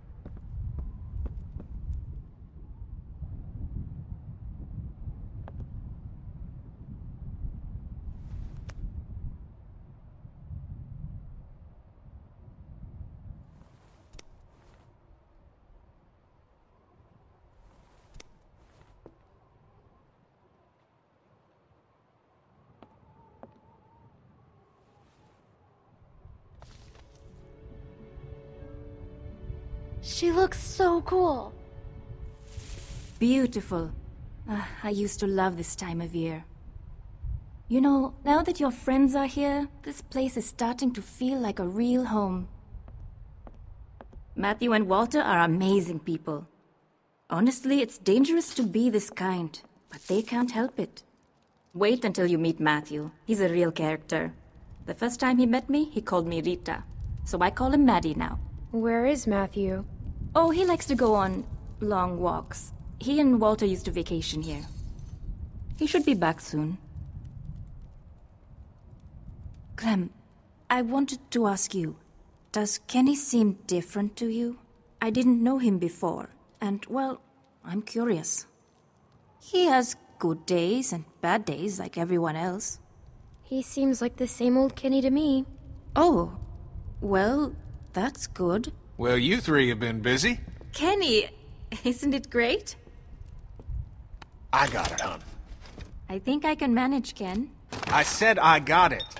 She looks so cool. Beautiful. I used to love this time of year. You know, now that your friends are here, this place is starting to feel like a real home. Matthew and Walter are amazing people. Honestly, it's dangerous to be this kind, but they can't help it. Wait until you meet Matthew. He's a real character. The first time he met me, he called me Rita, so I call him Maddie now. Where is Matthew? Oh, he likes to go on long walks. He and Walter used to vacation here. He should be back soon. Clem, I wanted to ask you, does Kenny seem different to you? I didn't know him before, and, well, I'm curious. He has good days and bad days like everyone else. He seems like the same old Kenny to me. Oh, well, that's good. Well, you three have been busy. Kenny, isn't it great? I got it, hon. I think I can manage, Ken. I said I got it.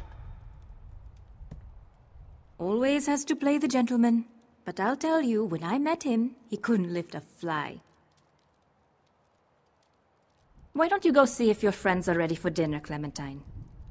Always has to play the gentleman. But I'll tell you, when I met him, he couldn't lift a fly. Why don't you go see if your friends are ready for dinner, Clementine?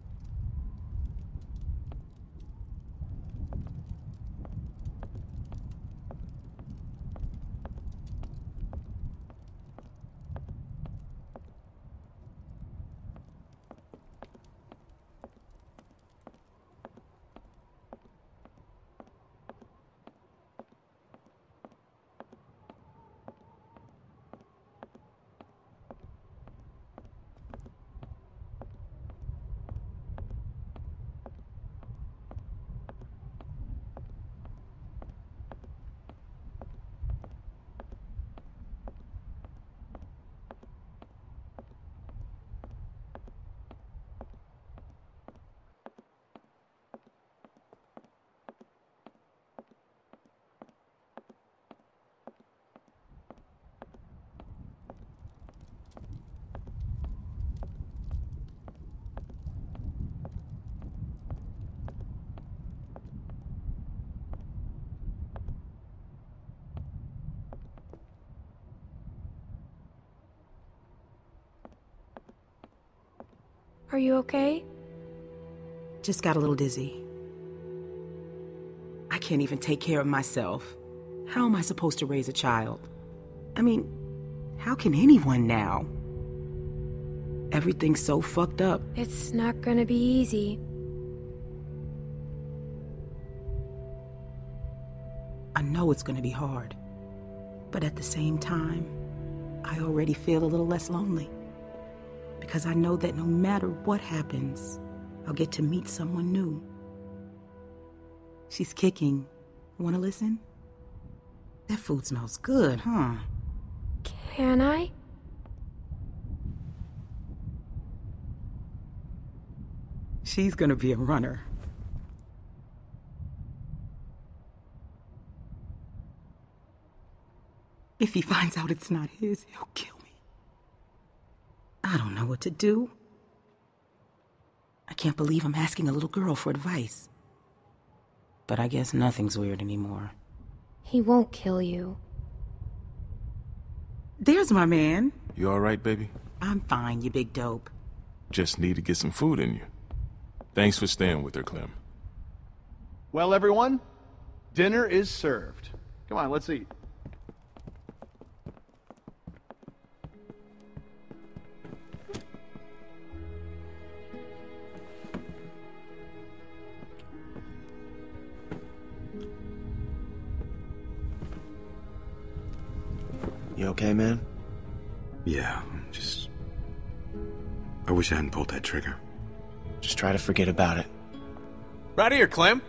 Are you okay? Just got a little dizzy. I can't even take care of myself. How am I supposed to raise a child? I mean, how can anyone now? Everything's so fucked up. It's not gonna be easy. I know it's gonna be hard. But at the same time, I already feel a little less lonely. Because I know that no matter what happens, I'll get to meet someone new. She's kicking. Wanna listen? That food smells good, huh? Can I? She's gonna be a runner. If he finds out it's not his, he'll kill me. I don't know what to do. I can't believe I'm asking a little girl for advice. But I guess nothing's weird anymore. He won't kill you. There's my man. You all right, baby? I'm fine, you big dope. Just need to get some food in you. Thanks for staying with her, Clem. Well, everyone, dinner is served. Come on, let's eat. You okay, man? Yeah, I wish I hadn't pulled that trigger. Just try to forget about it. Right here, Clem.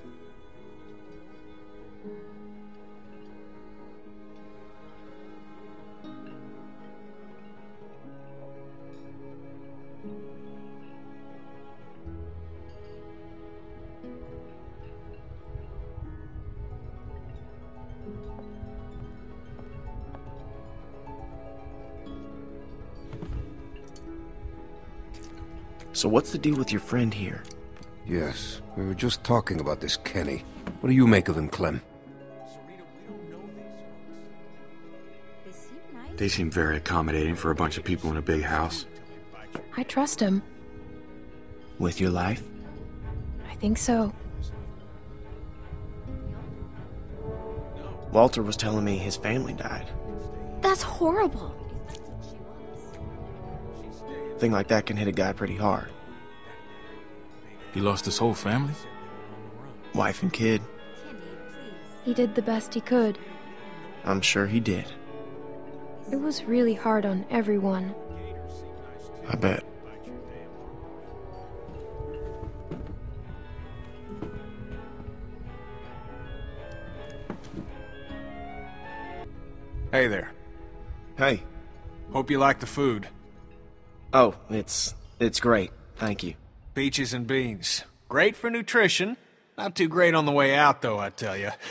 So what's the deal with your friend here? Yes, we were just talking about this Kenny. What do you make of him, Clem? They seem very accommodating for a bunch of people in a big house. I trust him. With your life? I think so. Walter was telling me his family died. That's horrible. A thing like that can hit a guy pretty hard. He lost his whole family? Wife and kid. He did the best he could. I'm sure he did. It was really hard on everyone. I bet. Hey there. Hey. Hope you like the food. Oh, it's great. Thank you. Peaches and beans. Great for nutrition. Not too great on the way out, though, I tell you.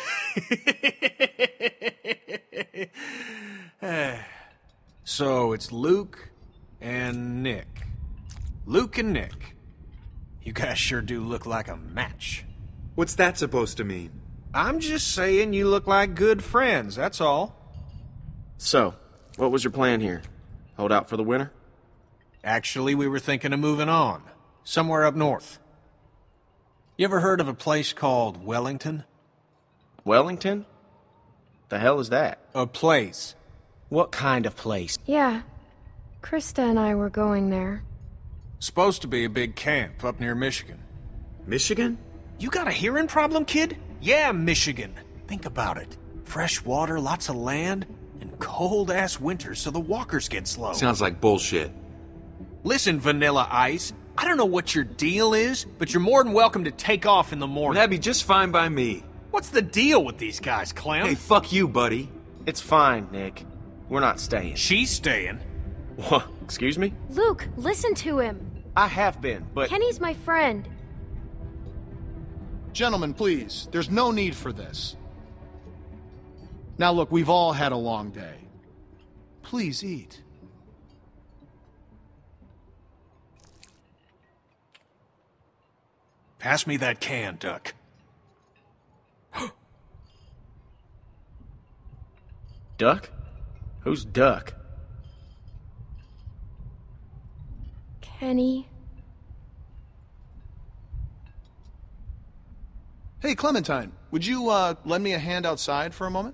So, it's Luke and Nick. Luke and Nick. You guys sure do look like a match. What's that supposed to mean? I'm just saying you look like good friends, that's all. So, what was your plan here? Hold out for the winter? Actually, we were thinking of moving on. Somewhere up north. You ever heard of a place called Wellington? Wellington? The hell is that? A place. What kind of place? Yeah. Krista and I were going there. Supposed to be a big camp up near Michigan. Michigan? You got a hearing problem, kid? Yeah, Michigan. Think about it. Fresh water, lots of land, and cold-ass winters so the walkers get slow. Sounds like bullshit. Listen, Vanilla Ice, I don't know what your deal is, but you're more than welcome to take off in the morning. That'd be just fine by me. What's the deal with these guys, Clem? Hey, fuck you, buddy. It's fine, Nick. We're not staying. She's staying. What? Excuse me? Luke, listen to him. I have been, but... Kenny's my friend. Gentlemen, please, there's no need for this. Now look, we've all had a long day. Please eat. Pass me that can, Duck. Duck? Who's Duck? Kenny. Hey, Clementine, would you, lend me a hand outside for a moment?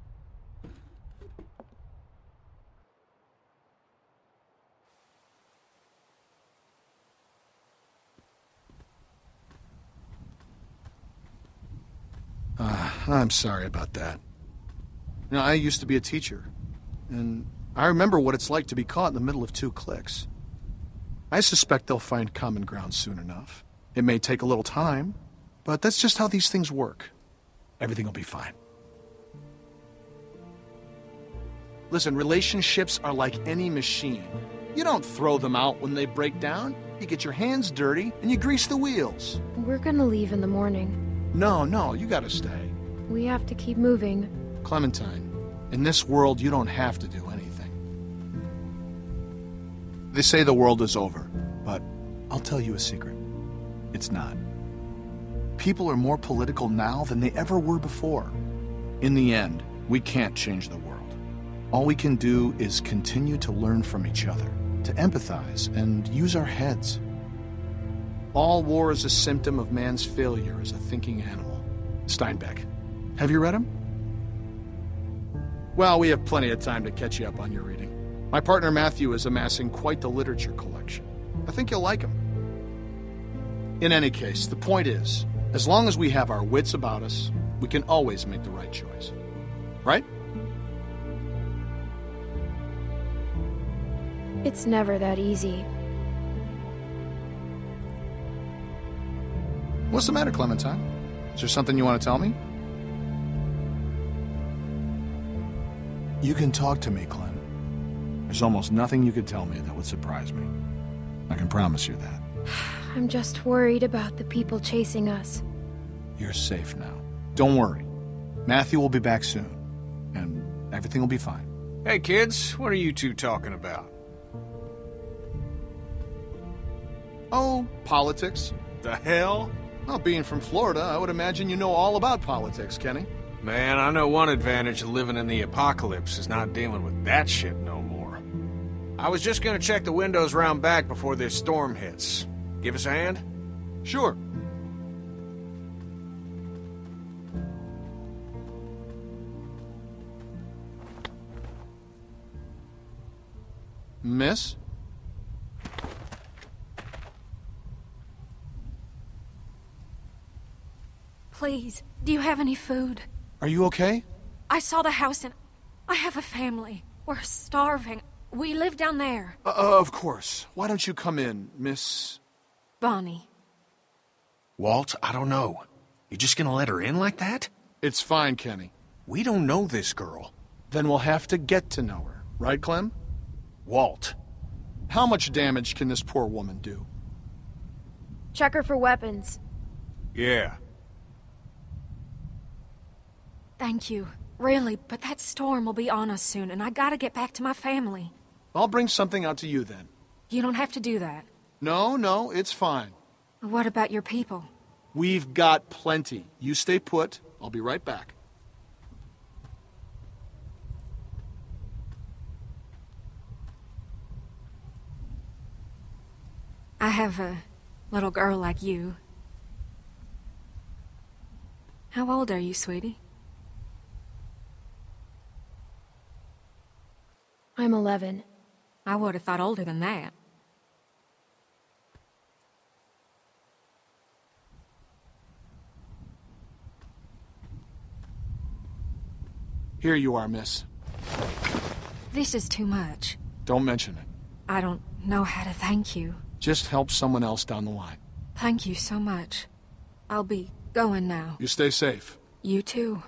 I'm sorry about that. You know, I used to be a teacher, and I remember what it's like to be caught in the middle of two cliques. I suspect they'll find common ground soon enough. It may take a little time, but that's just how these things work. Everything will be fine. Listen, relationships are like any machine. You don't throw them out when they break down. You get your hands dirty, and you grease the wheels. We're gonna leave in the morning. No, you gotta stay. We have to keep moving. Clementine, in this world, you don't have to do anything. They say the world is over, but I'll tell you a secret. It's not. People are more political now than they ever were before. In the end, we can't change the world. All we can do is continue to learn from each other, to empathize, and use our heads. All war is a symptom of man's failure as a thinking animal. Steinbeck. Have you read him? Well, we have plenty of time to catch you up on your reading. My partner Matthew is amassing quite the literature collection. I think you'll like him. In any case, the point is, as long as we have our wits about us, we can always make the right choice. Right? It's never that easy. What's the matter, Clementine? Is there something you want to tell me? You can talk to me, Clem. There's almost nothing you could tell me that would surprise me. I can promise you that. I'm just worried about the people chasing us. You're safe now. Don't worry. Matthew will be back soon, and everything will be fine. Hey, kids, what are you two talking about? Oh, politics. The hell? Well, being from Florida, I would imagine you know all about politics, Kenny. Man, I know one advantage of living in the apocalypse is not dealing with that shit no more. I was just gonna check the windows round back before this storm hits. Give us a hand? Sure. Miss? Please, do you have any food? Are you okay? I saw the house and I have a family. We're starving. We live down there. Of course. Why don't you come in, Miss... Bonnie. Walt, I don't know. You just gonna let her in like that? It's fine, Kenny. We don't know this girl. Then we'll have to get to know her. Right, Clem? Walt. How much damage can this poor woman do? Check her for weapons. Yeah. Thank you. Really, but that storm will be on us soon, and I gotta get back to my family. I'll bring something out to you then. You don't have to do that. No, it's fine. What about your people? We've got plenty. You stay put. I'll be right back. I have a little girl like you. How old are you, sweetie? I'm 11. I would have thought older than that. Here you are, miss. This is too much. Don't mention it. I don't know how to thank you. Just help someone else down the line. Thank you so much. I'll be going now. You stay safe. You too.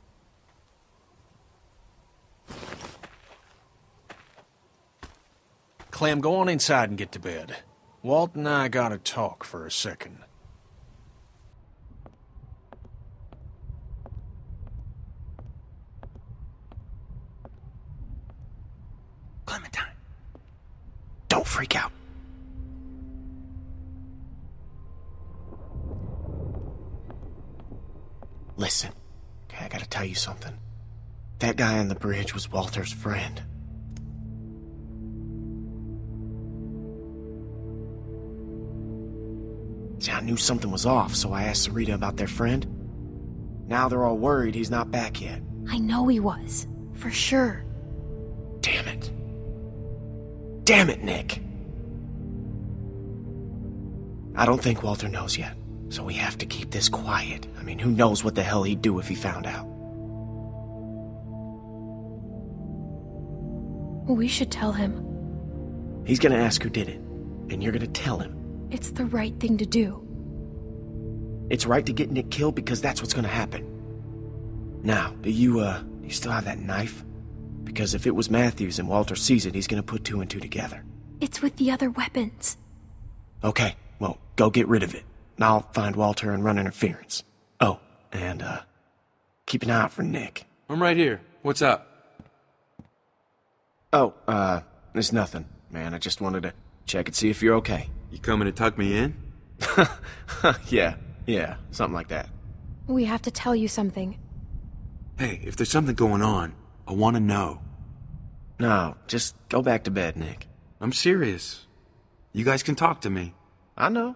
Clem, go on inside and get to bed. Walt and I gotta talk for a second. Clementine. Don't freak out. Listen, okay, I gotta tell you something. That guy on the bridge was Walter's friend. See, I knew something was off, so I asked Sarita about their friend. Now they're all worried he's not back yet. I know he was. For sure. Damn it. Damn it, Nick. I don't think Walter knows yet, so we have to keep this quiet. I mean, who knows what the hell he'd do if he found out. We should tell him. He's gonna ask who did it, and you're gonna tell him. It's the right thing to do. It's right to get Nick killed because that's what's gonna happen. Now, do you still have that knife? Because if it was Matthews and Walter sees it, he's gonna put two and two together. It's with the other weapons. Okay, well, go get rid of it. And I'll find Walter and run interference. Oh, and, keep an eye out for Nick. I'm right here. What's up? Oh, it's nothing, man. I just wanted to check and see if you're okay. You coming to tuck me in? Yeah, something like that. We have to tell you something. Hey, if there's something going on, I want to know. No, just go back to bed, Nick. I'm serious. You guys can talk to me. I know.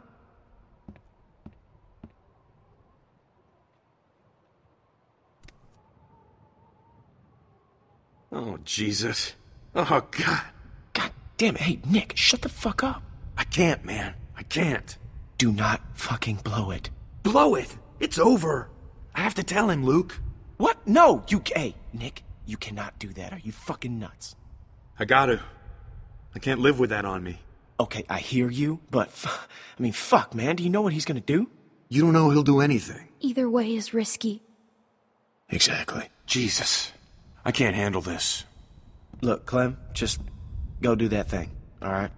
Oh, Jesus. Oh, God. God damn it. Hey, Nick, shut the fuck up. I can't, man. I can't. Do not fucking blow it. Blow it? It's over. I have to tell him, Luke. What? No, hey, Nick, you cannot do that. Are you fucking nuts? I gotta. I can't live with that on me. Okay, I hear you, but fuck, man. Do you know what he's gonna do? You don't know he'll do anything. Either way is risky. Exactly. Jesus. I can't handle this. Look, Clem, just go do that thing, alright?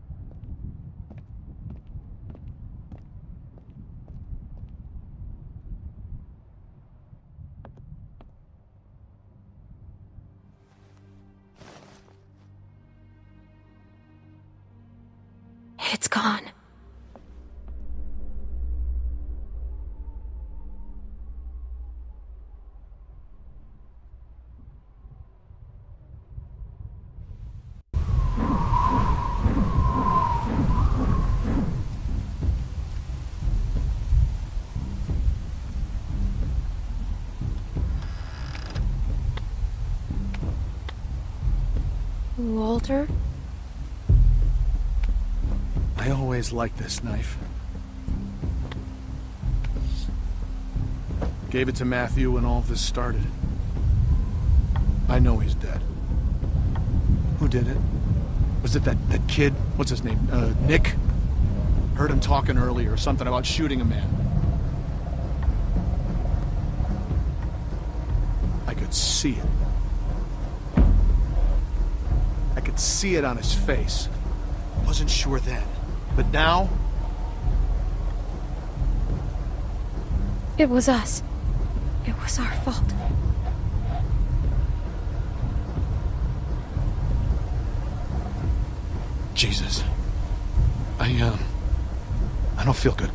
It's gone. Walter? I always liked this knife. Gave it to Matthew when all this started. I know he's dead. Who did it? Was it that kid? What's his name? Nick? Heard him talking earlier, something about shooting a man. I could see it. I could see it on his face. Wasn't sure then. But now? It was us. It was our fault. Jesus. I don't feel good.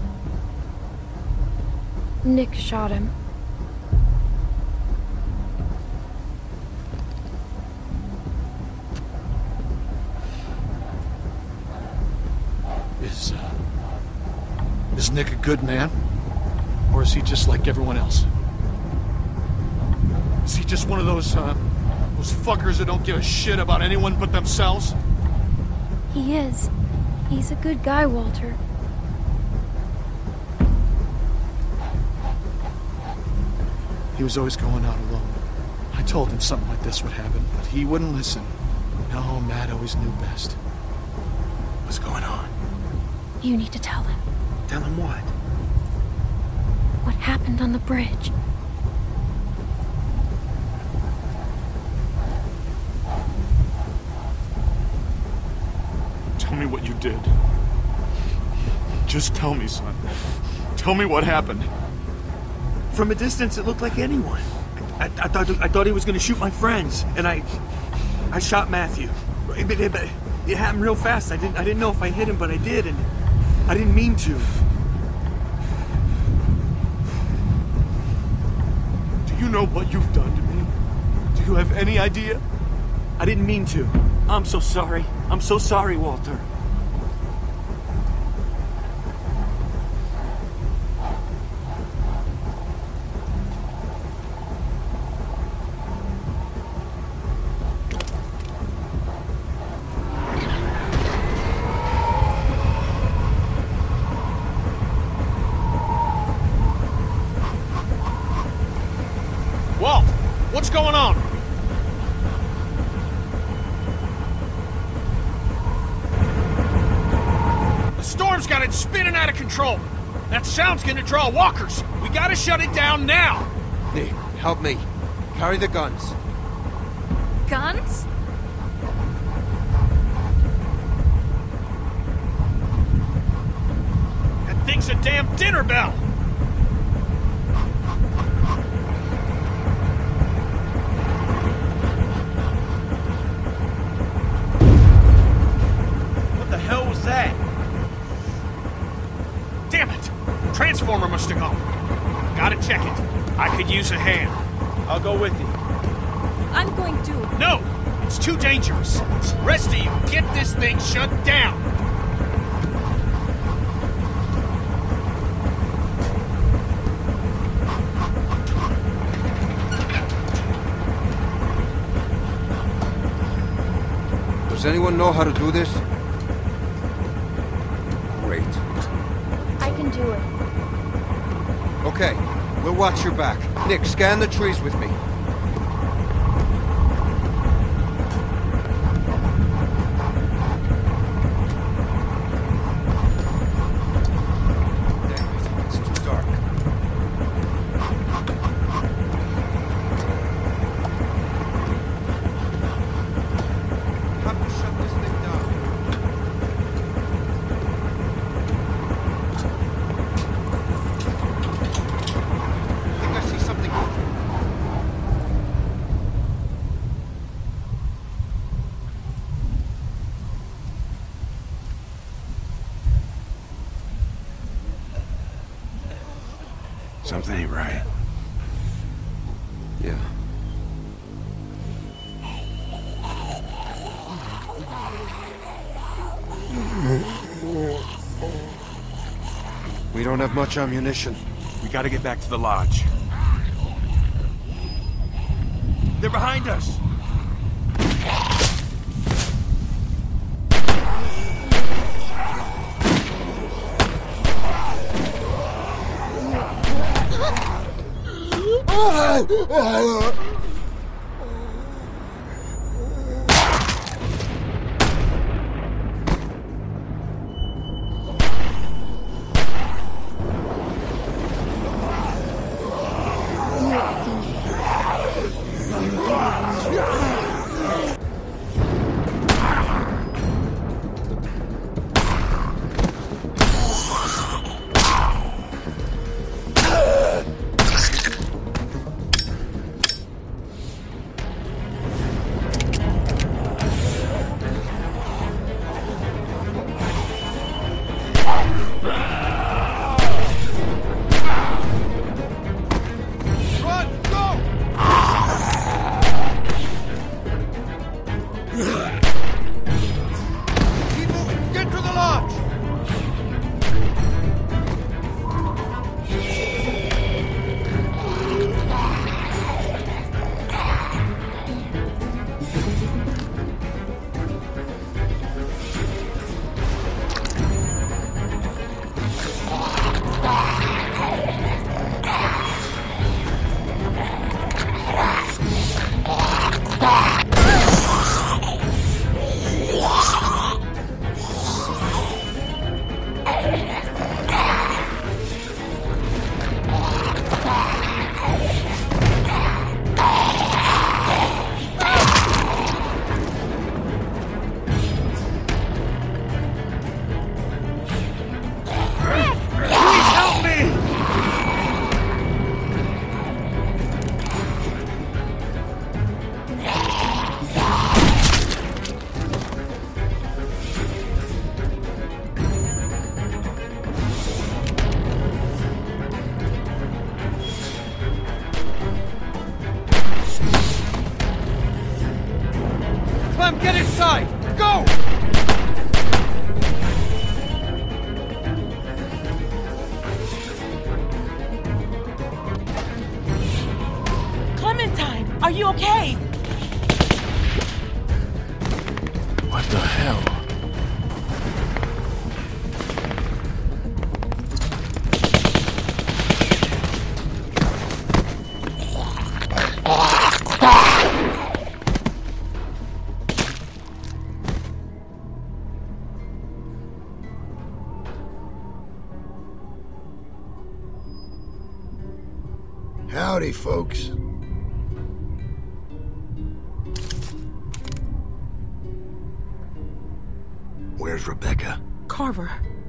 Nick shot him. Is Nick a good man? Or is he just like everyone else? Is he just one of those fuckers that don't give a shit about anyone but themselves? He is. He's a good guy, Walter. He was always going out alone. I told him something like this would happen, but he wouldn't listen. No, Matt always knew best. What's going on? You need to tell him. Tell him what? What happened on the bridge. Tell me what you did. Just tell me, son. Tell me what happened. From a distance, it looked like anyone. I thought he was going to shoot my friends, and I shot Matthew. But it happened real fast. I didn't know if I hit him, but I did, and I didn't mean to. Do you know what you've done to me? Do you have any idea? I didn't mean to. I'm so sorry. I'm so sorry, Walter. Walt, what's going on? The storm's got it spinning out of control. That sound's gonna draw walkers. We gotta shut it down now. Nick, help me. Carry the guns. Guns? That thing's a damn dinner bell. What the hell was that? Damn it! Transformer must have gone. Gotta check it. I could use a hand. I'll go with you. I'm going to. No! It's too dangerous. Rest of you, get this thing shut down. Does anyone know how to do this? Great. I can do it. Okay, we'll watch your back. Nick, scan the trees with me. Something ain't right. Yeah. We don't have much ammunition. We gotta get back to the lodge. They're behind us! Get inside! Go! Clementine, are you okay? What the hell? Howdy, folks. Where's Rebecca? Carver.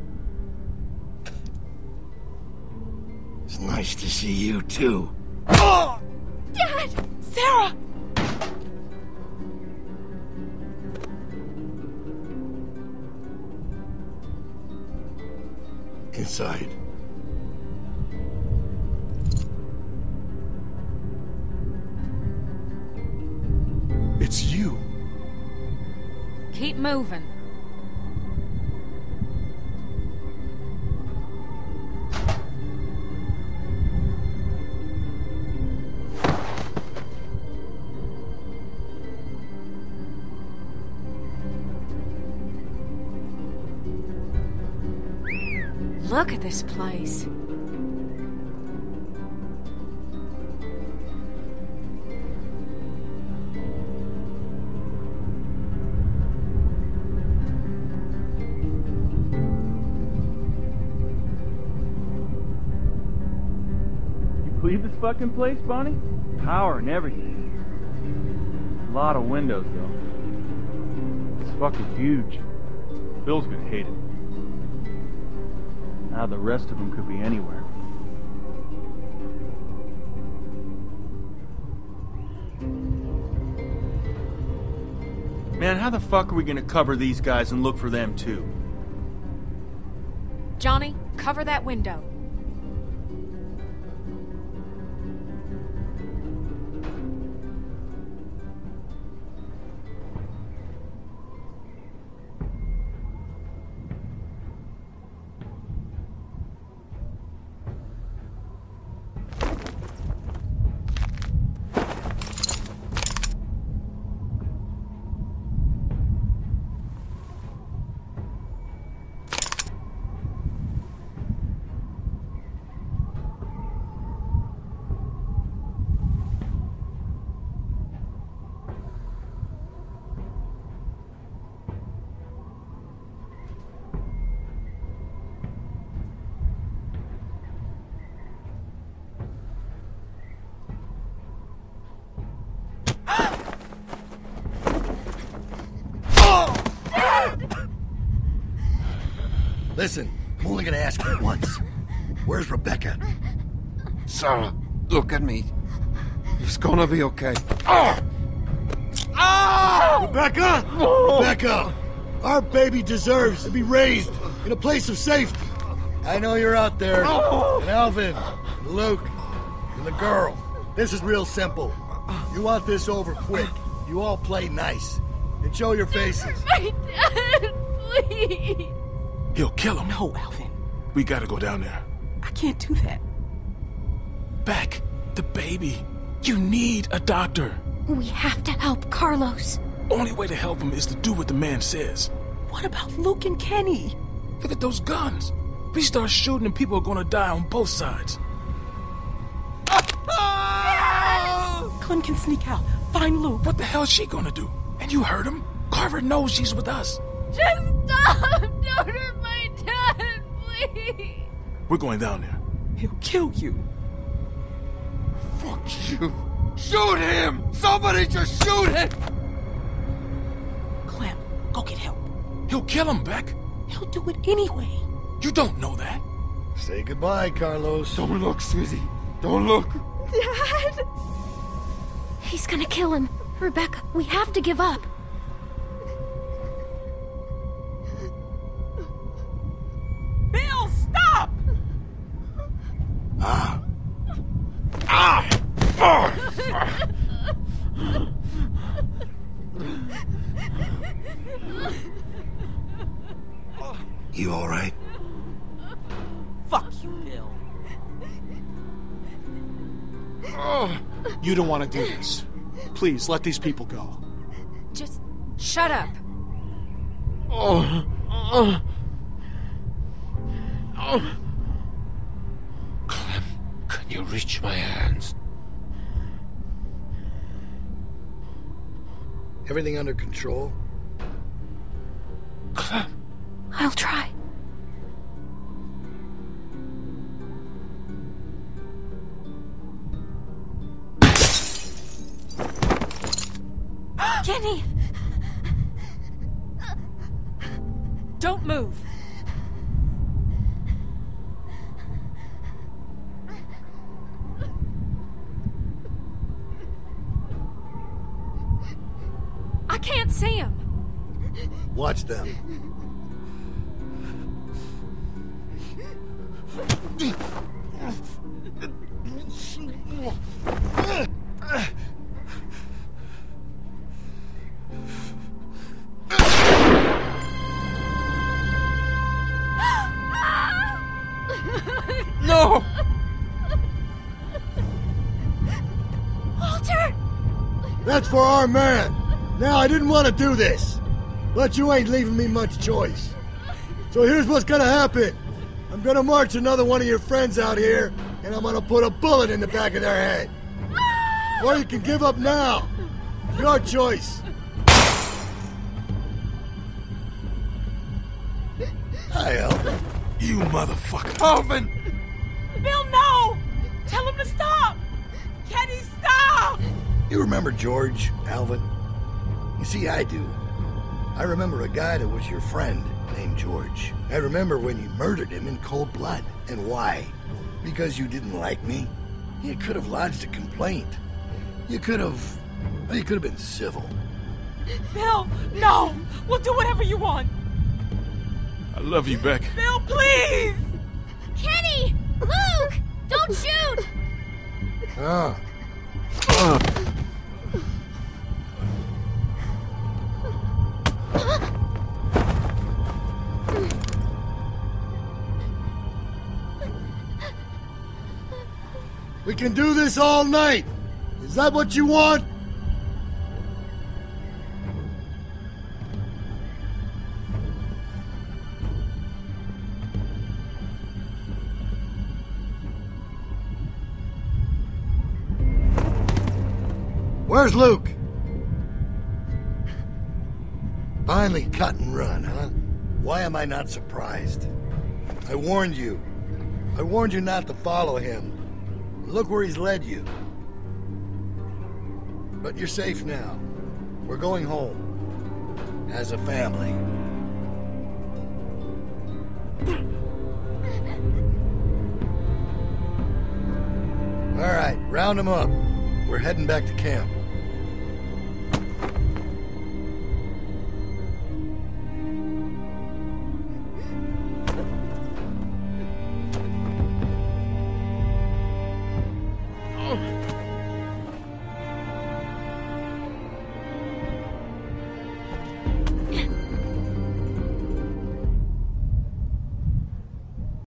It's nice to see you, too. Oh! Dad! Sarah! Inside. It's you. Keep moving. Look at this place. Believe this fucking place, Bonnie? Power and everything. A lot of windows, though. It's fucking huge. Bill's gonna hate it. Now the rest of them could be anywhere. Man, how the fuck are we gonna cover these guys and look for them, too? Johnny, cover that window. Listen, I'm only gonna ask you once. Where's Rebecca? Sarah, look at me. It's gonna be okay. Rebecca! Rebecca! Our baby deserves to be raised in a place of safety. I know you're out there. And Alvin, and Luke, and the girl. This is real simple. You want this over quick. You all play nice. And show your faces. My dad, please. He'll kill him. No, Alvin. We gotta go down there. I can't do that. Beck, the baby. You need a doctor. We have to help Carlos. Only way to help him is to do what the man says. What about Luke and Kenny? Look at those guns. If we start shooting and people are gonna die on both sides. Clem can sneak out. Find Luke. What the hell is she gonna do? And you heard him. Carver knows she's with us. Just stop! Don't hurt my dad, please! We're going down there. He'll kill you. Fuck you. Shoot him! Somebody just shoot him! Clem, go get help. He'll kill him, Beck. He'll do it anyway. You don't know that. Say goodbye, Carlos. Don't look, sweetie. Don't look. Dad! He's gonna kill him. Rebecca, we have to give up. Bill, stop! You all right? Fuck you, Bill. You don't want to do this. Please, let these people go. Just shut up. Clem, can you reach my hands? Everything under control? Clem. I'll try. Kenny! Don't move. I can't see him. Watch them. No! Walter! That's for our man. Now, I didn't want to do this, but you ain't leaving me much choice. So here's what's gonna happen. I'm gonna march another one of your friends out here, and I'm gonna put a bullet in the back of their head. Or you can give up now. Your choice. Hi, Alvin. You motherfucker. Alvin! Bill, no! Tell him to stop! Kenny, stop! You remember George, Alvin? You see, I do. I remember a guy that was your friend named George. I remember when you murdered him in cold blood. And why? Because you didn't like me? You could have lodged a complaint. You could have been civil. Bill, no! We'll do whatever you want. I love you, Beck. Bill, please! Kenny! Luke! Don't shoot! We can do this all night. Is that what you want? Where's Luke? Finally cut and run, huh? Why am I not surprised? I warned you. I warned you not to follow him. Look where he's led you. But you're safe now. We're going home. As a family. All right, round them up. We're heading back to camp.